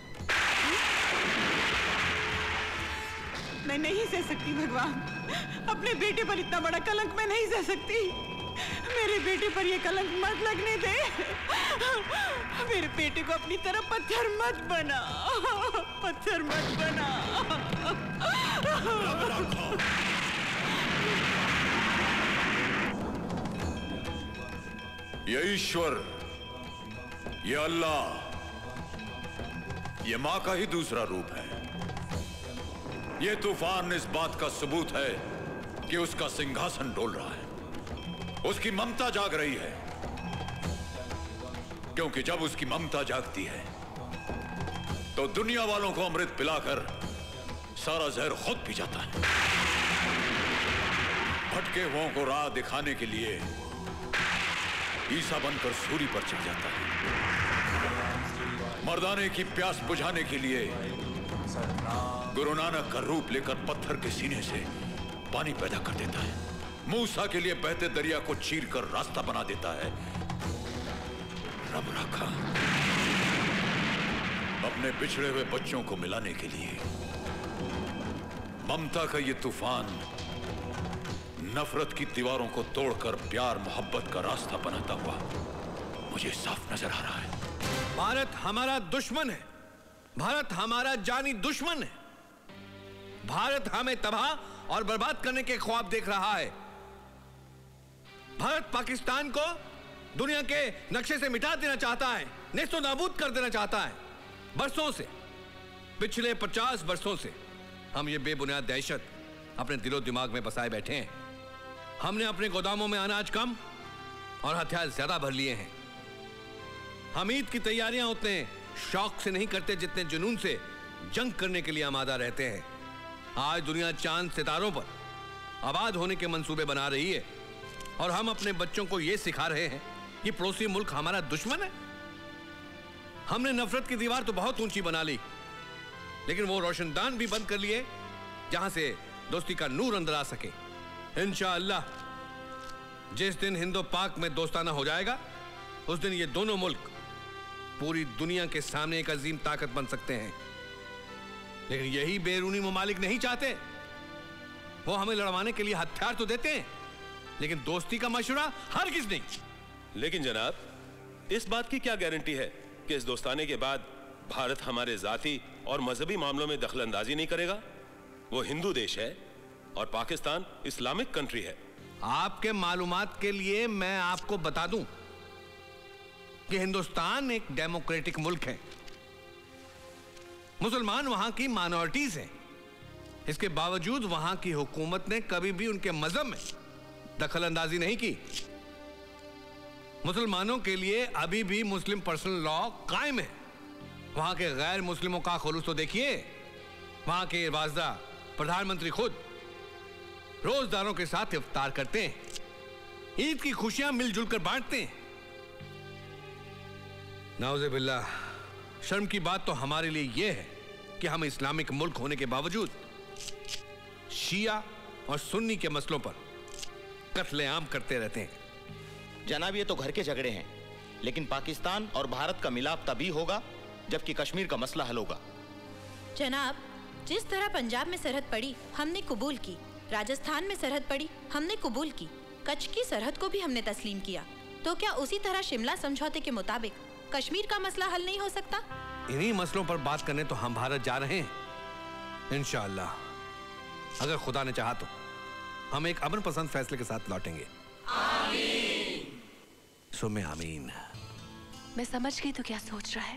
मैं नहीं सह सकती भगवान, अपने बेटे पर इतना बड़ा कलंक मैं नहीं सह सकती। मेरे बेटे पर ये कलंक मत लगने दे। मेरे बेटे को अपनी तरफ पत्थर मत बना, पत्थर मत बना। ये ईश्वर, ये अल्लाह, ये माँ का ही दूसरा रूप है। ये तूफान इस बात का सबूत है कि उसका सिंहासन डोल रहा है, उसकी ममता जाग रही है। क्योंकि जब उसकी ममता जागती है तो दुनिया वालों को अमृत पिलाकर सारा जहर खुद पी जाता है। भटके हुओं को राह दिखाने के लिए ईसा बनकर सूली पर चढ़ जाता है। मर्दाने की प्यास बुझाने के लिए गुरु नानक का रूप लेकर पत्थर के सीने से पानी पैदा कर देता है। मूसा के लिए बहते दरिया को चीरकर रास्ता बना देता है। रब रखा अपने बिछड़े हुए बच्चों को मिलाने के लिए। ममता का ये तूफान नफरत की दीवारों को तोड़कर प्यार मोहब्बत का रास्ता बनाता हुआ मुझे साफ नजर आ रहा है। भारत हमारा दुश्मन है, भारत हमारा जानी दुश्मन है। भारत हमें तबाह और बर्बाद करने के ख्वाब देख रहा है। भारत पाकिस्तान को दुनिया के नक्शे से मिटा देना चाहता है, नेस्तो नाबूद कर देना चाहता है। बरसों से, पिछले पचास बरसों से हम ये बेबुनियाद दहशत अपने दिलो दिमाग में बसाए बैठे हैं। हमने अपने गोदामों में अनाज कम और हथियार ज्यादा भर लिए हैं। हम ईद की तैयारियां उतने शौक से नहीं करते जितने जुनून से जंग करने के लिए आमादा रहते हैं। आज दुनिया चांद सितारों पर आबाद होने के मंसूबे बना रही है और हम अपने बच्चों को यह सिखा रहे हैं कि पड़ोसी मुल्क हमारा दुश्मन है। हमने नफरत की दीवार तो बहुत ऊंची बना ली, लेकिन वो रोशनदान भी बंद कर लिए जहां से दोस्ती का नूर अंदर आ सके। इंशाअल्लाह जिस दिन हिंदो पाक में दोस्ताना हो जाएगा उस दिन ये दोनों मुल्क पूरी दुनिया के सामने एक अजीम ताकत बन सकते हैं। लेकिन यही बैरूनी ममालिक नहीं चाहते। वो हमें लड़वाने के लिए हथियार तो देते हैं लेकिन दोस्ती का मशवरा हरगिज़ नहीं। लेकिन जनाब, इस बात की क्या गारंटी है कि इस दोस्ताने के बाद भारत हमारे जाती और मजहबी मामलों में दखलंदाजी नहीं करेगा? वो हिंदू देश है और पाकिस्तान इस्लामिक कंट्री है। आपके मालूमात के लिए मैं आपको बता दूं कि हिंदुस्तान एक डेमोक्रेटिक मुल्क है। मुसलमान वहां की माइनॉरिटीज हैं। इसके बावजूद वहां की हुकूमत ने कभी भी उनके मजहब में दखल अंदाजी नहीं की। मुसलमानों के लिए अभी भी मुस्लिम पर्सनल लॉ कायम है। वहां के गैर मुस्लिमों का खुलूस तो देखिए। वहां के वाजदा प्रधानमंत्री खुद रोजदारों के साथ इफ्तार करते हैं, ईद की खुशियां मिलजुल कर बांटते हैं। नाउज़े बिल्लाह, शर्म की बात तो हमारे लिए यह है कि हम इस्लामिक मुल्क होने के बावजूद शिया और सुन्नी के मसलों पर कत्लेआम करते रहते हैं। जनाब, ये तो घर के झगड़े हैं, लेकिन पाकिस्तान और भारत का मिलाप तभी होगा जबकि कश्मीर का मसला हल होगा। जनाब, जिस तरह पंजाब में सरहद पड़ी हमने कबूल की, राजस्थान में सरहद पड़ी हमने कबूल की, कच्छ की सरहद को भी हमने तस्लीम किया, तो क्या उसी तरह शिमला समझौते के मुताबिक कश्मीर का मसला हल नहीं हो सकता? इन्हीं मसलों पर बात करने तो हम भारत जा रहे हैं। इंशाअल्लाह अगर खुदा ने चाहा तो हम एक अमन पसंद फैसले के साथ लौटेंगे। आमीन। सुमे आमीन। मैं समझ गई तो क्या सोच रहा है।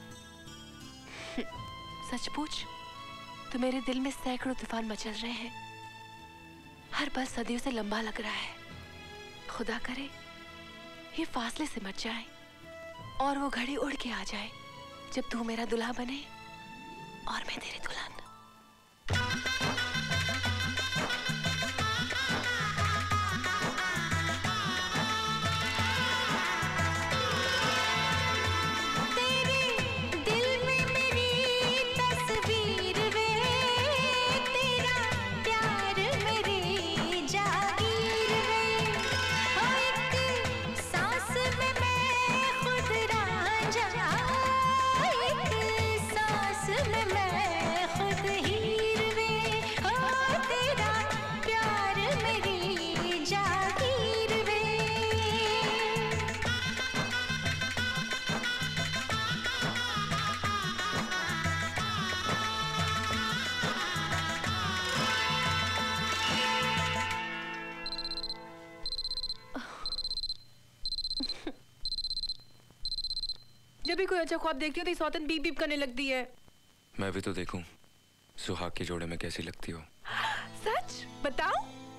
सच पूछ तो मेरे दिल में सैकड़ों तूफान मचल रहे हैं। हर पल सदियों से लंबा लग रहा है। खुदा करे ये फासले से मच जाए और वो घड़ी उड़ के आ जाए जब तू मेरा दुल्हा बने और मैं तेरी दुल्हन। जब भी कोई अच्छा ख्वाब देखती हूँ तो सौतन बीप बीप करने लगती है। मैं भी तो देखूं सुहाग के जोड़े में कैसी लगती हो। सच बताओ?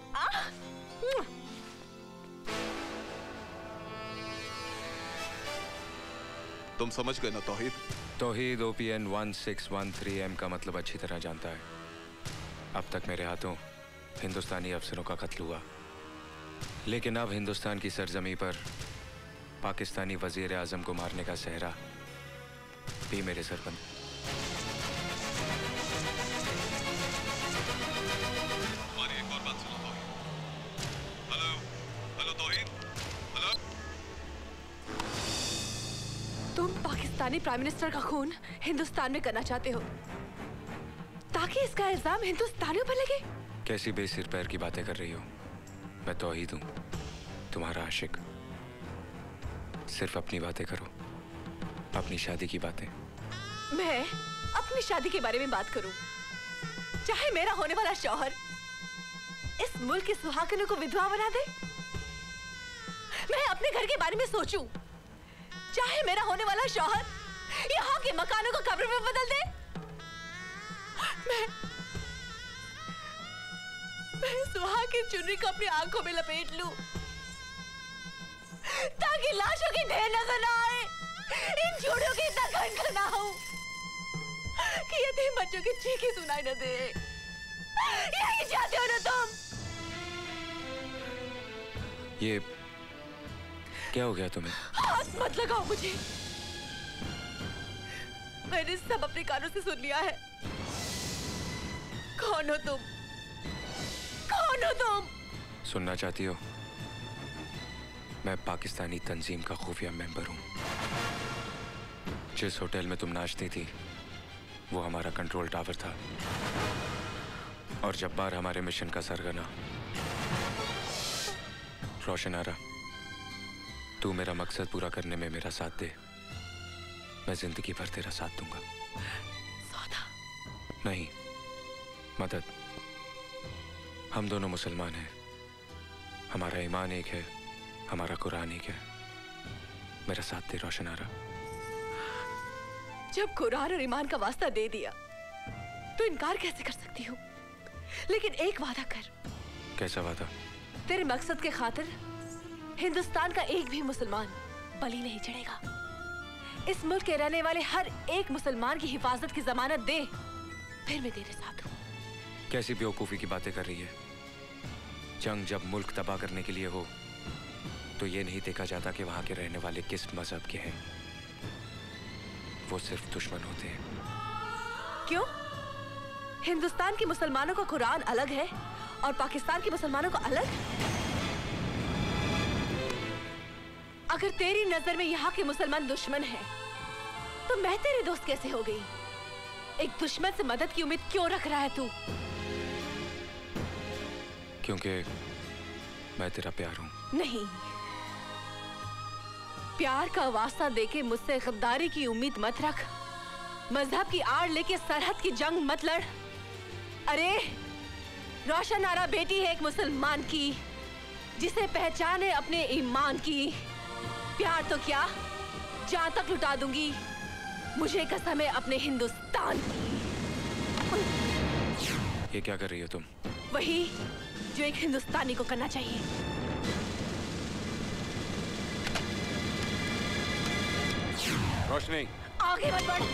तुम समझ गए ना Tauheed? Tauheed OPN one six one three M का मतलब अच्छी तरह जानता है। अब तक मेरे हाथों हिंदुस्तानी अफसरों का कत्ल हुआ, लेकिन अब हिंदुस्तान की सरजमी पर पाकिस्तानी वजीर आजम को मारने का सहरा भी मेरे सर पर। हमारी एक और बात सुनो Tauheed. Hello hello Tauheed, hello. तुम पाकिस्तानी प्राइम मिनिस्टर का खून हिंदुस्तान में करना चाहते हो ताकि इसका इल्जाम हिंदुस्तानियों पर लगे? कैसी बेसिर पैर की बातें कर रही हो? मैं तौहीद हूँ, तुम्हारा आशिक। सिर्फ अपनी बातें करो, अपनी शादी की बातें। मैं अपनी शादी के बारे में बात करूं, चाहे मेरा होने वाला शौहर इस मुल्क की सुहागनों को विधवा बना दे। मैं अपने घर के बारे में सोचूं, चाहे मेरा होने वाला शौहर यहाँ के मकानों को कब्र में बदल दे। मैं मैं सुहाग की चुनरी को अपनी आंखों में लपेट लूं ताकि लाशों के ढेर नजर ना आए, इन चूड़ियों की इतना खनखन ना हो कि यतीम बच्चों की चीखें सुनाई न दे। यही चाहते हो ना तुम? ये क्या हो गया तुम्हें? हाथ मत लगाओ मुझे। मैंने सब अपने कानों से सुन लिया है। कौन हो तुम? कौन हो तुम? सुनना चाहती हो? मैं पाकिस्तानी तंजीम का खुफिया मेंबर हूं। जिस होटल में तुम नाचती थी वो हमारा कंट्रोल टावर था, और जब्बार हमारे मिशन का सरगना। रोशन आरा, तू मेरा मकसद पूरा करने में मेरा साथ दे, मैं जिंदगी भर तेरा साथ दूंगा। सौदा नहीं, मदद। हम दोनों मुसलमान हैं, हमारा ईमान एक है, हमारा कुरान एक है। मेरा साथ दे रोशन आरा। जब कुरान और ईमान का वास्ता दे दिया तो इनकार कैसे कर सकती हूँ? लेकिन एक वादा कर। कैसा वादा? तेरे मकसद के खातिर हिंदुस्तान का एक भी मुसलमान बलि नहीं चढ़ेगा। इस मुल्क के रहने वाले हर एक मुसलमान की हिफाजत की जमानत दे, फिर मैं तेरे साथ हूँ। कैसी बेवकूफी की बातें कर रही है? जंग जब मुल्क तबाह करने के लिए हो तो ये नहीं देखा जाता कि वहां के रहने वाले किस मजहब के हैं। वो सिर्फ दुश्मन होते हैं। क्यों? हिंदुस्तान के मुसलमानों का कुरान अलग है और पाकिस्तान के मुसलमानों का अलग? अगर तेरी नजर में यहाँ के मुसलमान दुश्मन हैं, तो मैं तेरे दोस्त कैसे हो गई? एक दुश्मन से मदद की उम्मीद क्यों रख रहा है तू? क्योंकि मैं तेरा प्यार हूं। नहीं, प्यार का वास्ता देके मुझसे गद्दारी की उम्मीद मत रख। मजहब की आड़ लेके सरहद की जंग मत लड़। अरे रोशन आरा बेटी है एक मुसलमान की, जिसे पहचान है अपने ईमान की। प्यार तो क्या, जान तक लुटा दूंगी। मुझे कसम है अपने हिंदुस्तान की। ये क्या कर रही हो तुम? वही जो एक हिंदुस्तानी को करना चाहिए। रोशनी, आगे मत बढ़।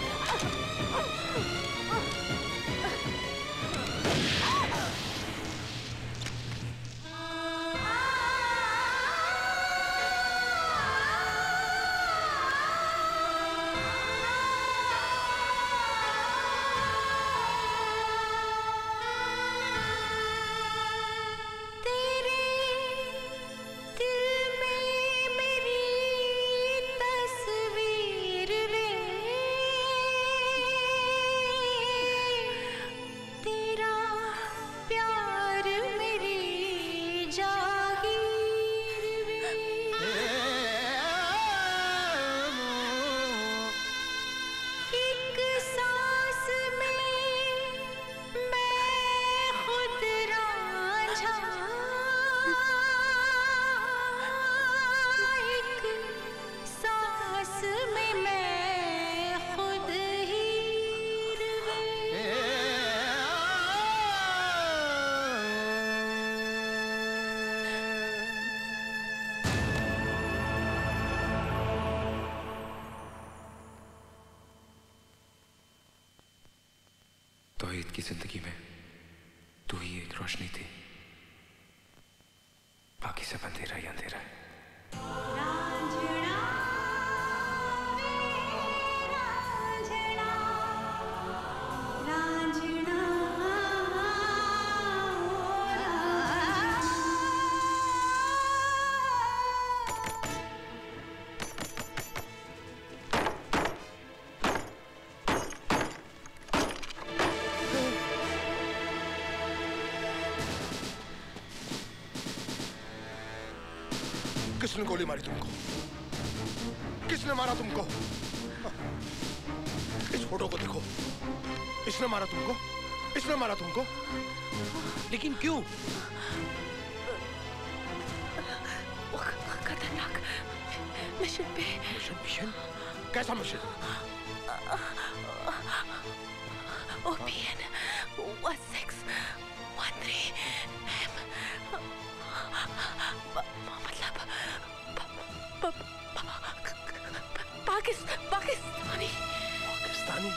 तौहीद की जिंदगी में तू ही एक रोशनी थी, बाकी सब अंधेरा ही अंधेरा है। किसने गोली मारी तुमको? किसने मारा तुमको? इस फोटो को देखो। इसने मारा तुमको? इसने मारा तुमको? लेकिन क्यों? खतरनाक मिशन पे। मिशन? मिशन? कैसा mission? OPN one six one three M. मतलब Pakistani Pakistani Pakistani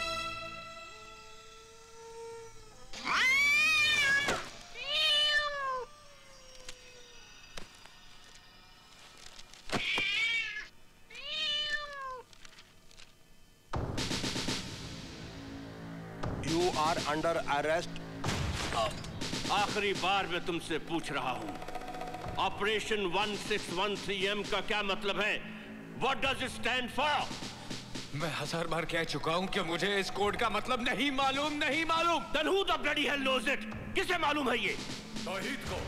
you are under arrest. आखिरी बार मैं तुमसे पूछ रहा हूं, operation one six one three M का क्या मतलब है? What does it stand for? मैं हजार बार कह चुका हूं कि मुझे इस कोड का मतलब नहीं मालूम, नहीं मालूम। Then who the bloody hell knows it? किसे मालूम है ये? तौहीद को।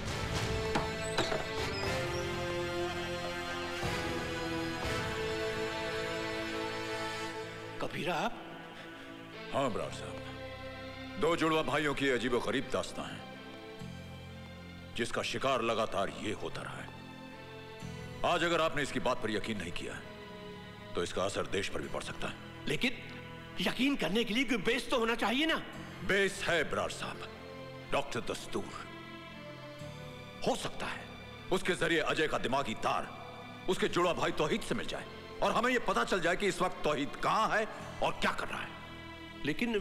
कबीरा आप? हाँ ब्रार साहब, दो जुड़वा भाइयों की अजीबोगरीब दास्तां है, जिसका शिकार लगातार ये होता रहा है। आज अगर आपने इसकी बात पर यकीन नहीं किया तो इसका असर देश पर भी पड़ सकता है। लेकिन यकीन करने के लिए कोई बेस तो होना चाहिए ना? बेस है ब्रार साहब, डॉक्टर दस्तूर। हो सकता है उसके जरिए अजय का दिमागी तार उसके जुड़वा भाई तौहीद से मिल जाए और हमें यह पता चल जाए कि इस वक्त तौहीद कहां है और क्या कर रहा है। लेकिन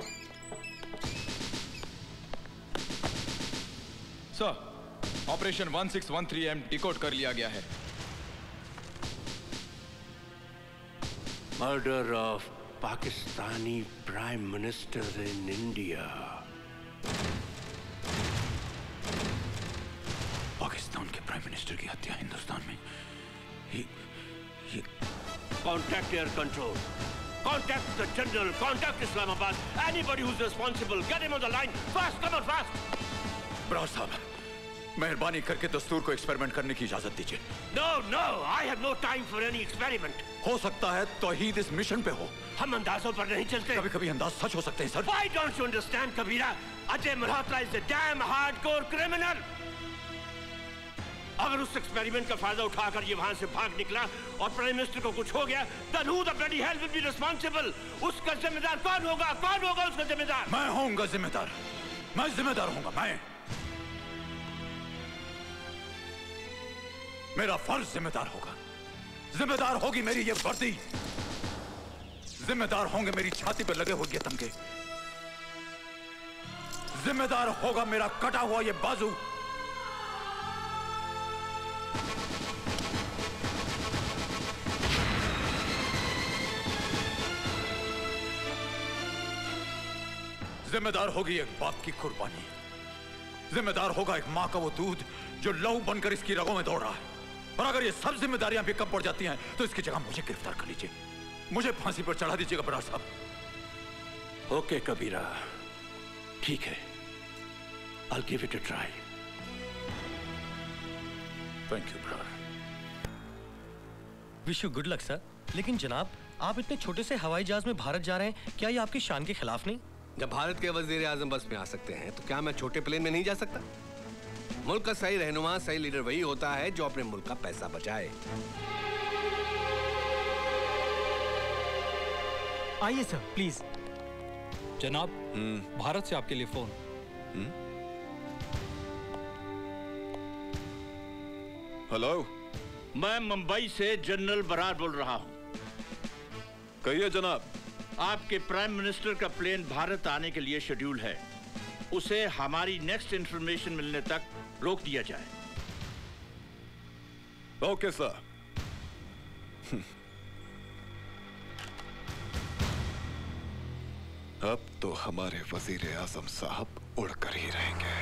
sir, operation one six one three M decode कर लिया गया है। Murder of Pakistani prime minister in India. Pakistan के प्राइम मिनिस्टर की हत्या हिंदुस्तान में। ये, ये... Contact air control. Contact the general. Contact Islamabad. Anybody who's responsible, get him on the line. Fast, come on, fast. Brar साहब, मेहरबानी करके दस्तूर को एक्सपेरिमेंट करने की इजाजत दीजिए। No, no, I have no time for any experiment. हो सकता है तौहीद इस मिशन पे हो। हम अंदाजों पर नहीं चलते। कभी कभी अंदाज सच हो सकते हैं sir. Why don't you understand, Kabira? Ajay Malhotra is a damn hardcore criminal. अगर उस एक्सपेरिमेंट का फायदा उठाकर ये वहां से भाग निकला और प्राइम मिनिस्टर को कुछ हो गया, then who the bloody hell will be responsible? उसका जिम्मेदार कौन होगा? कौन होगा उसका जिम्मेदार? मैं होऊंगा जिम्मेदार। मैं जिम्मेदार होऊंगा। मैं मेरा फर्ज जिम्मेदार होगा। जिम्मेदार होगी मेरी ये वर्दी। जिम्मेदार होंगे मेरी छाती पर लगे हुए ये तमगे। जिम्मेदार होगा मेरा कटा हुआ ये बाजू। जिम्मेदार होगी एक बाप की कुर्बानी। जिम्मेदार होगा एक मां का वो दूध जो लहू बनकर इसकी रगों में दौड़ रहा है। और अगर ये सब जिम्मेदारियां भी कम पड़ जाती हैं तो इसकी जगह मुझे गिरफ्तार कर लीजिए, मुझे फांसी पर चढ़ा दीजिएगा ब्रार साहब। ओके कबीरा, ठीक है, I'll give it a try. Thank you, brother. Wish you good luck sir. लेकिन जनाब, आप इतने छोटे से हवाई जहाज में भारत जा रहे हैं, क्या ये आपकी शान के खिलाफ नहीं? जब भारत के वजीर आजम बस में आ सकते हैं तो क्या मैं छोटे प्लेन में नहीं जा सकता? मुल्क का सही रहनुमा, सही लीडर वही होता है जो अपने मुल्क का पैसा बचाए। आइए सर, प्लीज। जनाब, भारत से आपके लिए फोन। हेलो, मैं मुंबई से जनरल बरार बोल रहा हूं। कहिए जनाब। आपके प्राइम मिनिस्टर का प्लेन भारत आने के लिए शेड्यूल है। उसे हमारी नेक्स्ट इंफॉर्मेशन मिलने तक रोक दिया जाए। Okay sir. अब तो हमारे वजीर आजम साहब उड़कर ही रहेंगे।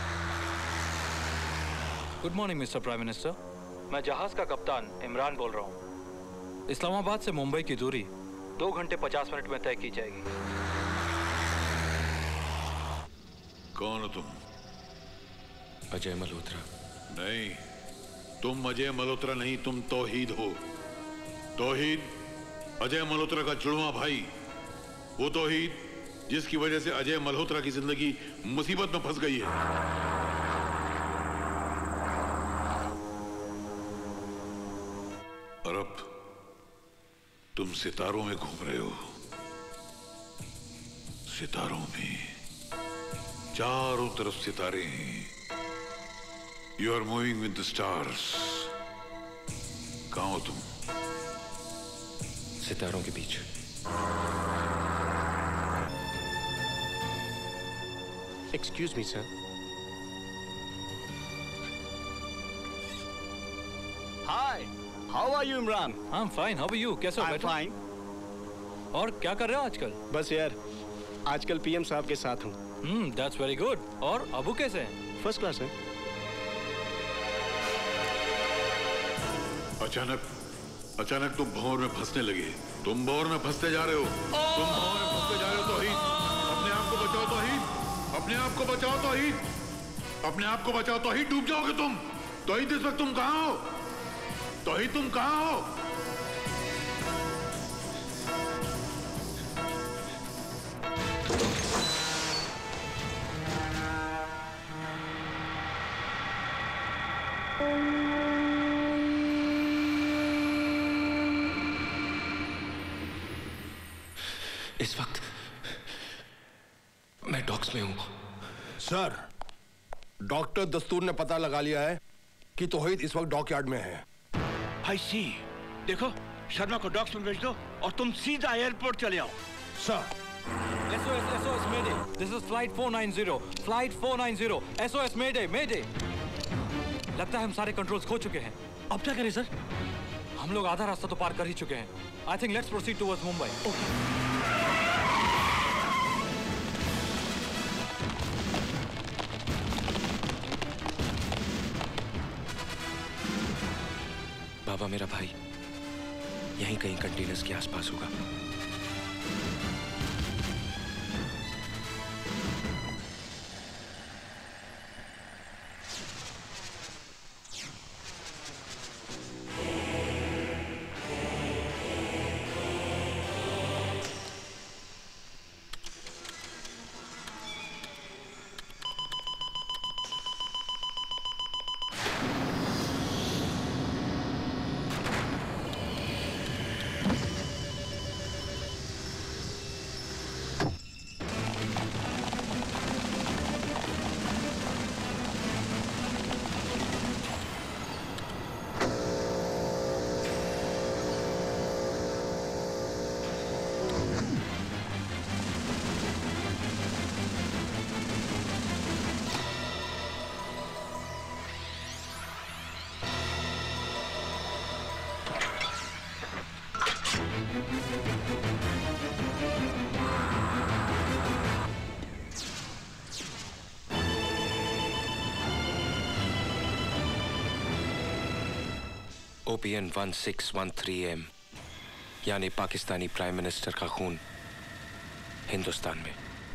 Good morning mister prime minister, मैं जहाज का कप्तान इमरान बोल रहा हूँ। इस्लामाबाद से मुंबई की दूरी दो घंटे पचास मिनट में तय की जाएगी। कौन हो तुम? अजय मल्होत्रा। नहीं, तुम अजय मल्होत्रा नहीं, तुम तौहीद हो। तौहीद अजय मल्होत्रा का जुड़वा भाई, वो तौहीद जिसकी वजह से अजय मल्होत्रा की जिंदगी मुसीबत में फंस गई है। और अब तुम सितारों में घूम रहे हो। सितारों में चारों तरफ सितारे हैं। You are moving with the stars. कहां हो तुम? सितारों के बीच। Excuse me sir. Hi, how are you Imran? I am fine, how are you? कैसे हो? I'm fine. और क्या कर रहे हो आजकल? बस यार, आजकल पीएम साहब के साथ हूँ। Hmm, that's very good. और अबू कैसे हैं? फर्स्ट क्लास है। अचानक अचानक तुम भंवर में फंसने लगे। तुम भंवर में फंसते जा रहे हो। तुम भंवर में फंसते जा रहे हो। तौहीद, अपने आप को बचाओ। तौहीद, अपने आप को बचाओ। तौहीद, अपने आप को बचाओ। तौहीद, डूब जाओगे तुम। तौहीद, इस वक्त तुम कहां हो? तौहीद, तुम कहां हो? इस वक्त मैं डॉक्स में हूं। सर, डॉक्टर दस्तूर ने पता लगा लिया है कि तौहीद इस वक्त डॉक यार्ड में है। आई सी। देखो, शर्मा को डॉक्स में भेज दो और तुम सीधा एयरपोर्ट चले आओ। Sir. S O S, S O S, Mayday. This is flight four nine zero. Flight four nine zero. S O S, Mayday, Mayday. लगता है हम सारे कंट्रोल्स खो चुके हैं। अब क्या करें सर? हम लोग आधा रास्ता तो पार कर ही चुके हैं। I think let's proceed towards Mumbai. Okay. बाबा, मेरा भाई यहीं कहीं कंटेनर्स के आसपास होगा। O P N one six one three M यानी पाकिस्तानी प्राइम मिनिस्टर का खून हिंदुस्तान में।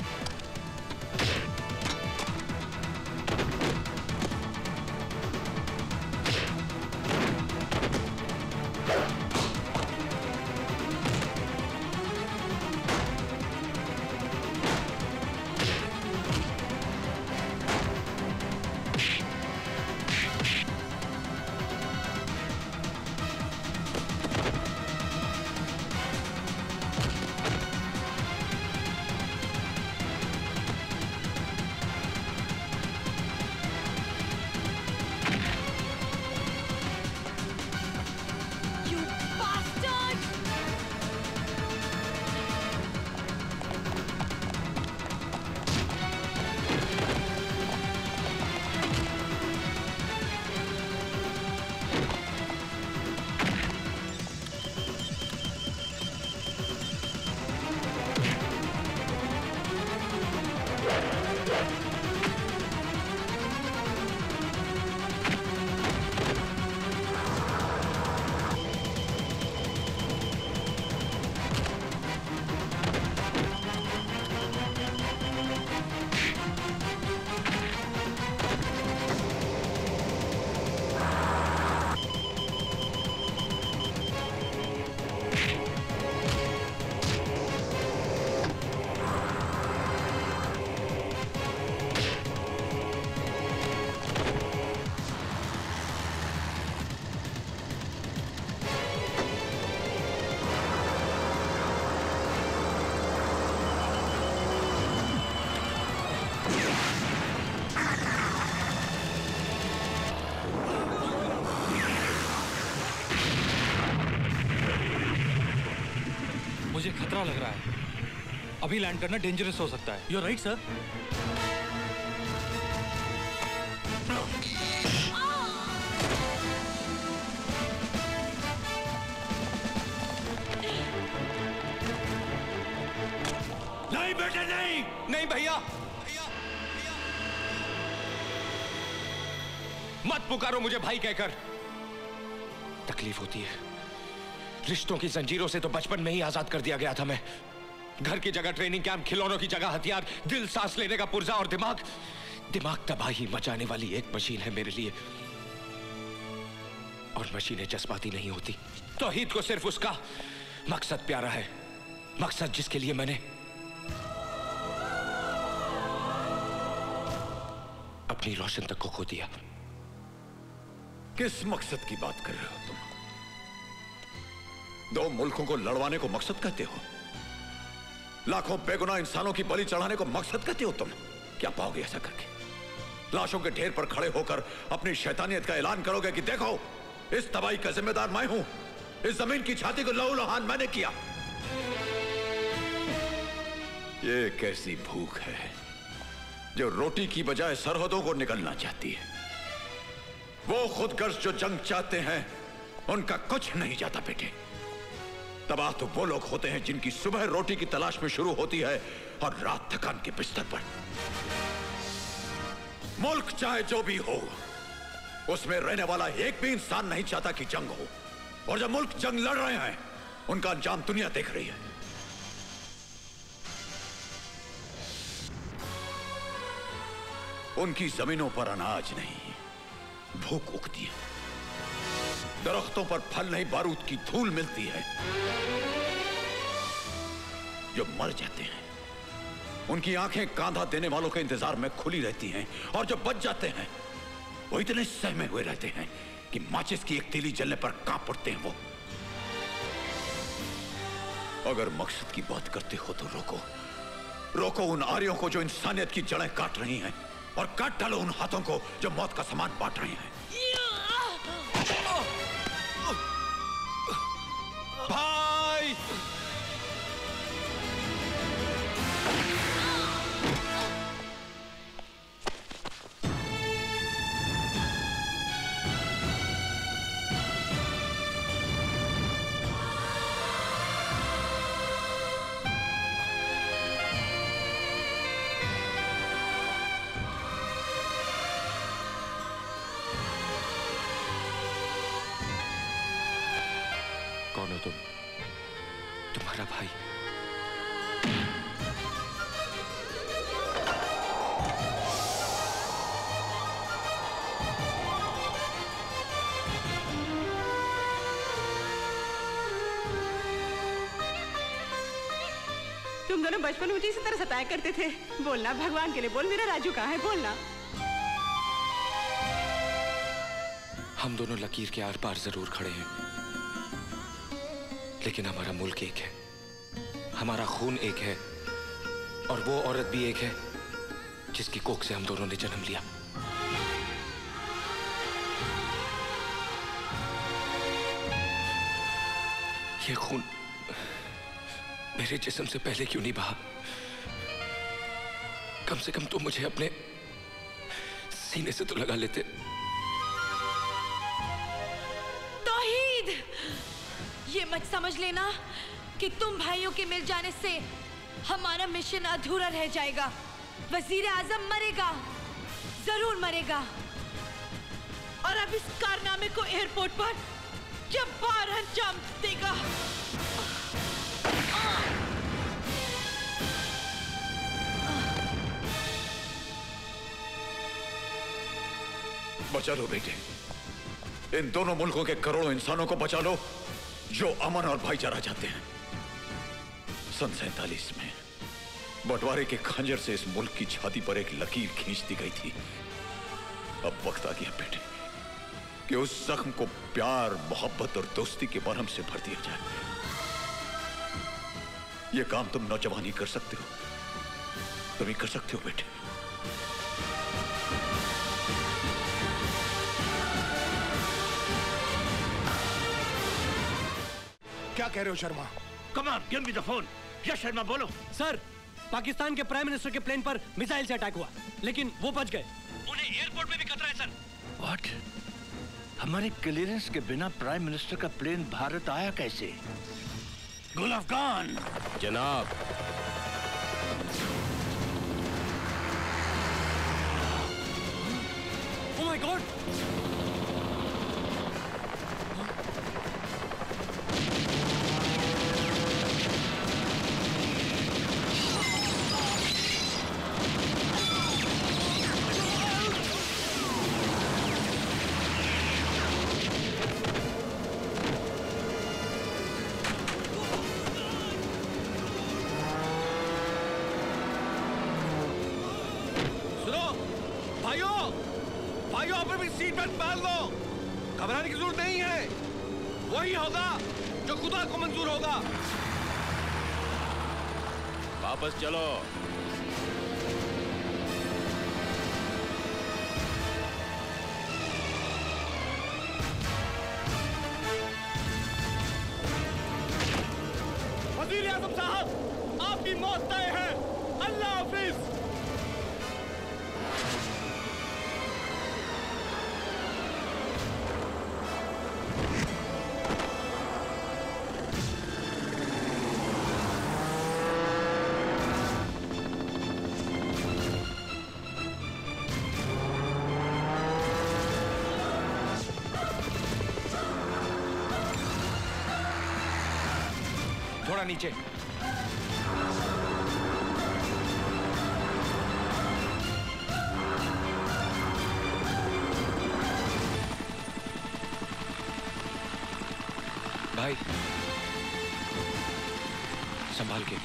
मुझे खतरा लग रहा है। अभी लैंड करना डेंजरस हो सकता है। You're right, sir. नहीं बेटे नहीं। नहीं भैया, मत पुकारो मुझे भाई कहकर। तकलीफ होती है। रिश्तों की जंजीरों से तो बचपन में ही आजाद कर दिया गया था मैं। घर की जगह ट्रेनिंग कैंप, खिलौनों की जगह हथियार, दिल सांस लेने का पुर्जा और दिमाग दिमाग तबाही मचाने वाली एक मशीन है मेरे लिए। और मशीनें जज्बाती नहीं होती। तौहीद को सिर्फ उसका मकसद प्यारा है, मकसद जिसके लिए मैंने अपनी रोशन तक को खो दिया। किस मकसद की बात कर रहे हो तुम? दो मुल्कों को लड़वाने को मकसद कहते हो? लाखों बेगुनाह इंसानों की बलि चढ़ाने को मकसद कहते हो तुम? क्या पाओगे ऐसा करके? लाशों के ढेर पर खड़े होकर अपनी शैतानियत का ऐलान करोगे कि देखो, इस तबाही का जिम्मेदार मैं हूं, इस जमीन की छाती को लहूलुहान मैंने किया। ये कैसी भूख है जो रोटी की बजाय सरहदों को निकलना चाहती है। वो खुदगर्ज जो जंग चाहते हैं उनका कुछ नहीं जाता बेटे। तबाह तो वो लोग होते हैं जिनकी सुबह रोटी की तलाश में शुरू होती है और रात थकान के बिस्तर पर। मुल्क चाहे जो भी हो, उसमें रहने वाला एक भी इंसान नहीं चाहता कि जंग हो। और जब मुल्क जंग लड़ रहे हैं, उनका अंजाम दुनिया देख रही है। उनकी जमीनों पर अनाज नहीं, भूख उगती है। दरख्तों पर फल नहीं, बारूद की धूल मिलती है। जो मर जाते हैं उनकी आंखें कांधा देने वालों के इंतजार में खुली रहती हैं, और जो बच जाते हैं वो इतने सहमे हुए रहते हैं कि माचिस की एक तीली जलने पर कांप पड़ते हैं। वो अगर मकसद की बात करते हो तो रोको रोको उन आर्यों को जो इंसानियत की जड़ें काट रही हैं, और काट डालो उन हाथों को जो मौत का सामान बांट रहे हैं। भाई! कौन हो तुम? तुम्हारा भाई। तुम दोनों बचपन में मुझे इसी तरह सताया करते थे। बोलना भगवान के लिए बोल, मेरा राजू कहाँ है? बोलना। हम दोनों लकीर के आर पार जरूर खड़े हैं, लेकिन हमारा मुल्क एक है, हमारा खून एक है, और वो औरत भी एक है जिसकी कोख से हम दोनों ने जन्म लिया। ये खून मेरे जिस्म से पहले क्यों नहीं बहा? कम से कम तुम मुझे अपने सीने से तो लगा लेते। तौहीद, ये मत समझ लेना कि तुम भाइयों के मिल जाने से हमारा मिशन अधूरा रह जाएगा। वजीर आजम मरेगा, जरूर मरेगा, और अब इस कारनामे को एयरपोर्ट पर जब्बार अंजाम देगा। बचा लो बेटे, इन दोनों मुल्कों के करोड़ों इंसानों को बचा लो जो अमन और भाईचारा चाहते हैं। सन सैतालीस में बंटवारे के खंजर से इस मुल्क की छाती पर एक लकीर खींच दी गई थी। अब वक्त आ गया बेटे कि उस जख्म को प्यार, मोहब्बत और दोस्ती के मरहम से भर दिया जाए। यह काम तुम नौजवान ही कर सकते हो, तुम ही कर सकते हो बेटे। क्या कह रहे हो Sharma? Come on, give me the phone. Yes Sharma, बोलो। सर, पाकिस्तान के प्राइम मिनिस्टर के प्लेन पर मिसाइल से अटैक हुआ, लेकिन वो बच गए। उन्हें एयरपोर्ट में भी खतरा है सर। व्हाट? हमारे क्लियरेंस के बिना प्राइम मिनिस्टर का प्लेन भारत आया कैसे? गुल अफगान। जनाब, ओह माय गॉड! भाइयों भाइयों अपनी भी सीट बेल्ट पहन लो, घबराने की जरूरत नहीं है। वही होगा जो खुदा को मंजूर होगा। वापस चलो। वज़ीर आज़म साहब, आपकी मौत तय है। अल्लाह हाफिज। थोड़ा नीचे। भाई संभाल के।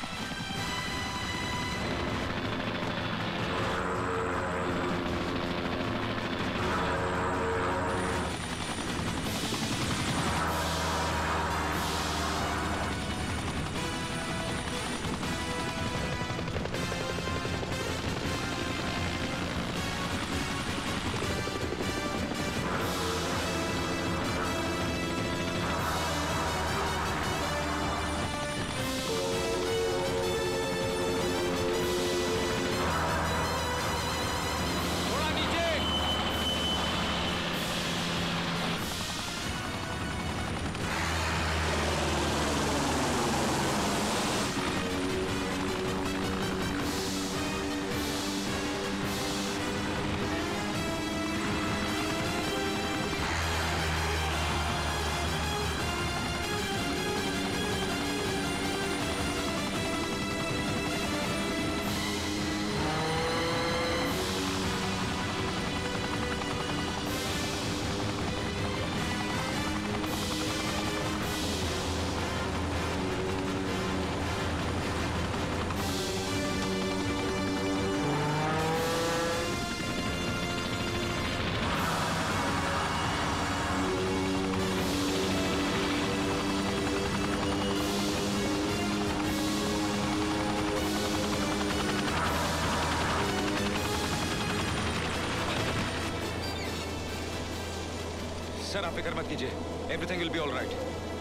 सर आप फिक्र मत कीजिए, everything will be all right.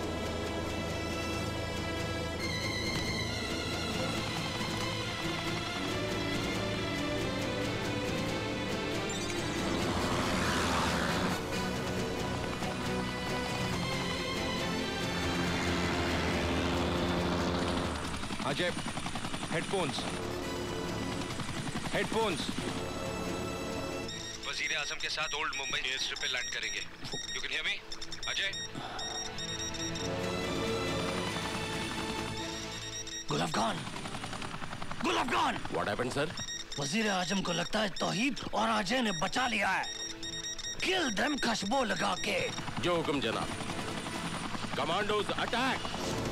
Ajay, headphones headphones वजीर आजम के साथ ओल्ड मुंबई एयर स्ट्रिप पे लैंड करेंगे। You can hear me Ajay? Gul Afghan, गुल अफगान। What happened sir? वजीर आजम को लगता है तौहीद और अजय ने बचा लिया है। किल देम खुशबू लगा के। जो हुक्म जनाब। Commandos attack.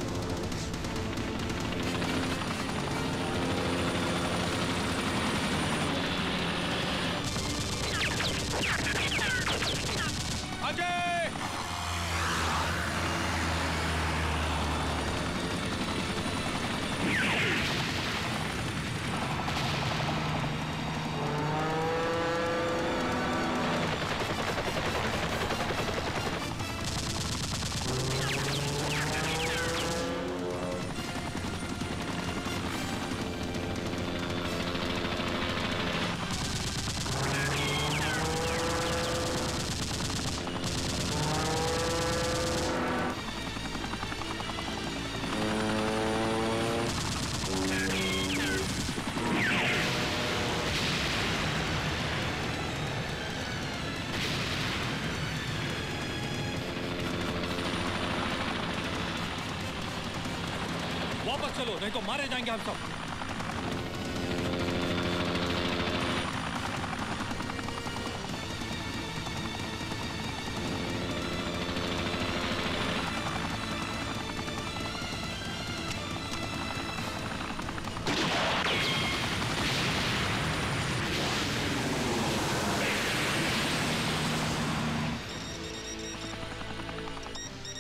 वापस चलो, नहीं तो मारे जाएंगे हम सब।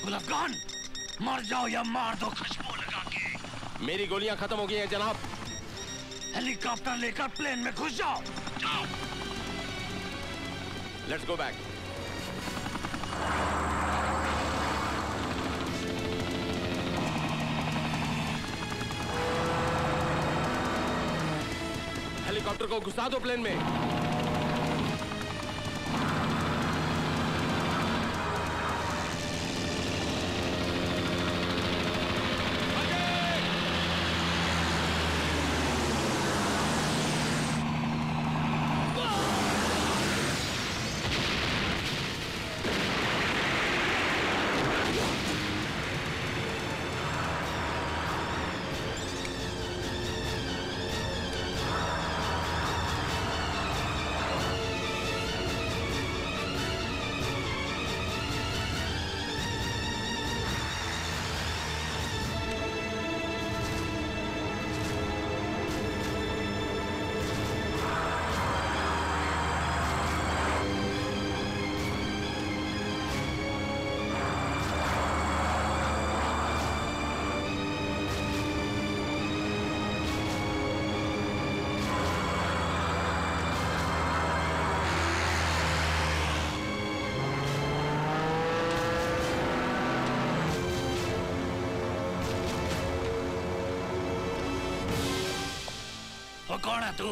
गुल अफगान, मर जाओ या मार दो खुशबू लगा के। मेरी गोलियां खत्म हो गई हैं जनाब। हेलीकॉप्टर लेकर प्लेन में घुस जाओ। जाओ। Let's go back. हेलीकॉप्टर को घुसा दो प्लेन में। कौन है तू?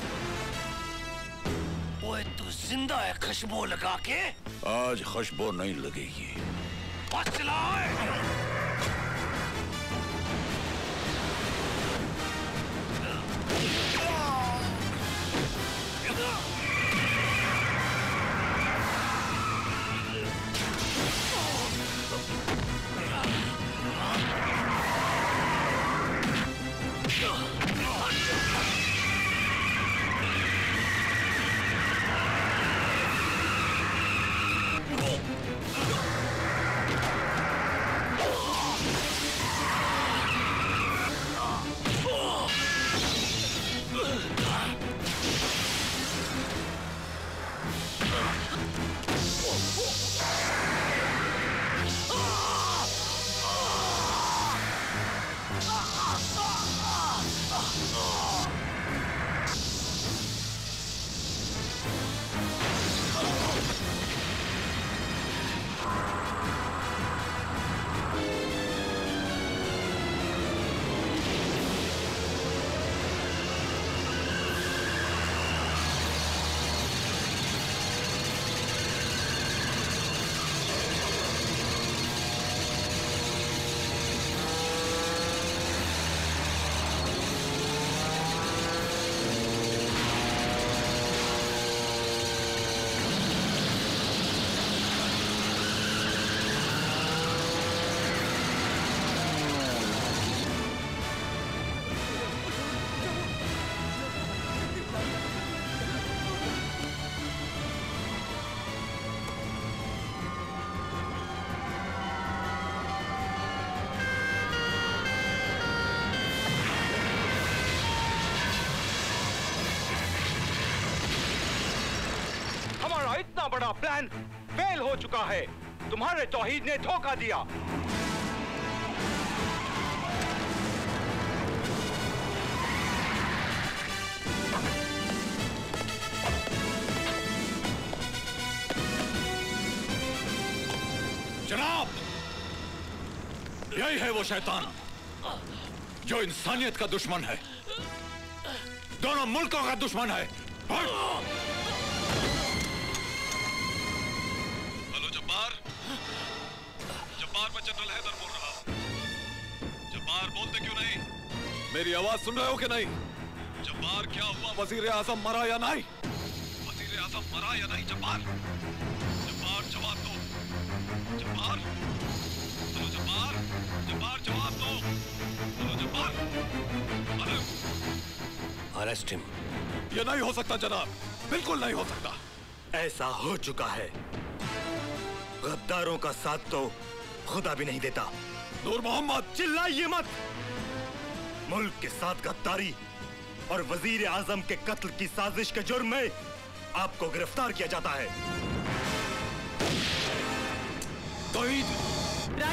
ओए तू जिंदा है खुशबू लगा के? आज खुशबू नहीं लगेगी। बस चलाओ। इतना बड़ा प्लान फेल हो चुका है। तुम्हारे तौहीद ने धोखा दिया। जनाब, यही है वो शैतान जो इंसानियत का दुश्मन है, दोनों मुल्कों का दुश्मन है। हेलो जब्बार, जब्बार मैं जनरल हैदर बोल रहा हूँ। जब्बार बोलते क्यों नहीं? मेरी आवाज सुन रहे हो कि नहीं? जब्बार क्या हुआ, वजीर आजम मरा या नहीं? वजीर आजम मरा या नहीं? जब्बार, जब्बार जवाब दो। जब्बार, हेलो जब्बार, जब्बार जवाब दो। Hello Jabbar, hello. Arrest him. ये नहीं हो सकता जनाब, बिल्कुल नहीं हो सकता। ऐसा हो चुका है। गद्दारों का साथ तो खुदा भी नहीं देता। नूर मोहम्मद, चिल्लाइए मत। मुल्क के साथ गद्दारी और वजीर आजम के कत्ल की साजिश के जुर्म में आपको गिरफ्तार किया जाता है। तौहीद,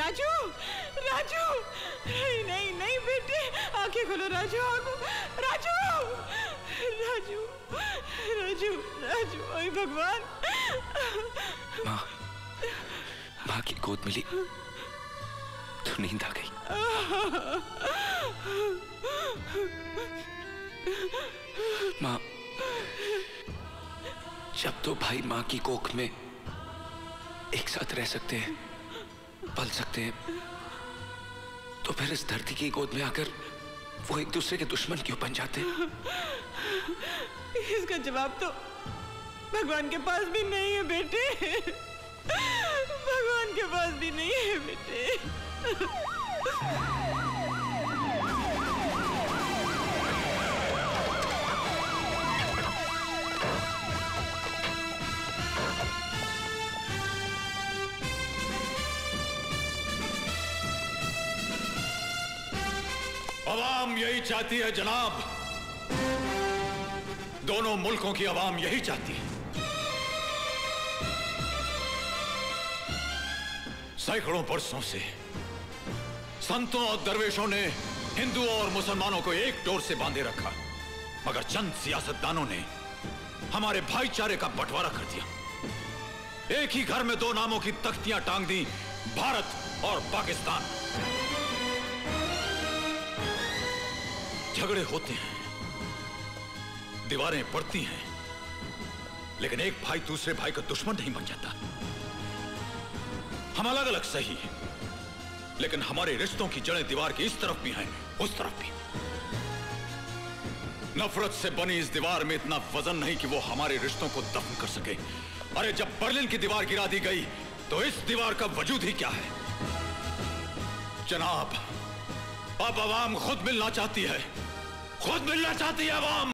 राजू, राजू, नहीं नहीं नहीं बेटे, आंखें खोलो राजू, आंखों, राजू, राजू, राजू, राजू, ओए भगवान। माँ, माँ की गोद मिली तो नींद आ गई। माँ, जब तो भाई माँ की कोख में एक साथ रह सकते हैं, पल सकते हैं, तो फिर इस धरती की गोद में आकर वो एक दूसरे के दुश्मन क्यों बन जाते हैं? इसका जवाब तो भगवान के पास भी नहीं है बेटे, भगवान के पास भी नहीं है बेटे। अवाम यही चाहती है जनाब, दोनों मुल्कों की अवाम यही चाहती है। सैकड़ों बरसों से संतों और दरवेशों ने हिंदुओं और मुसलमानों को एक डोर से बांधे रखा, मगर चंद सियासतदानों ने हमारे भाईचारे का बंटवारा कर दिया। एक ही घर में दो नामों की तख्तियां टांग दी, भारत और पाकिस्तान। झगड़े होते हैं, दीवारें पड़ती हैं, लेकिन एक भाई दूसरे भाई का दुश्मन नहीं बन जाता। हम अलग अलग सही हैं, लेकिन हमारे रिश्तों की जड़ें दीवार की इस तरफ भी हैं, उस तरफ भी। नफरत से बनी इस दीवार में इतना वजन नहीं कि वो हमारे रिश्तों को दफन कर सके। अरे जब बर्लिन की दीवार गिरा दी गई तो इस दीवार का वजूद ही क्या है? जनाब, अब अवाम खुद मिलना चाहती है, खुद मिलना चाहती है अवाम।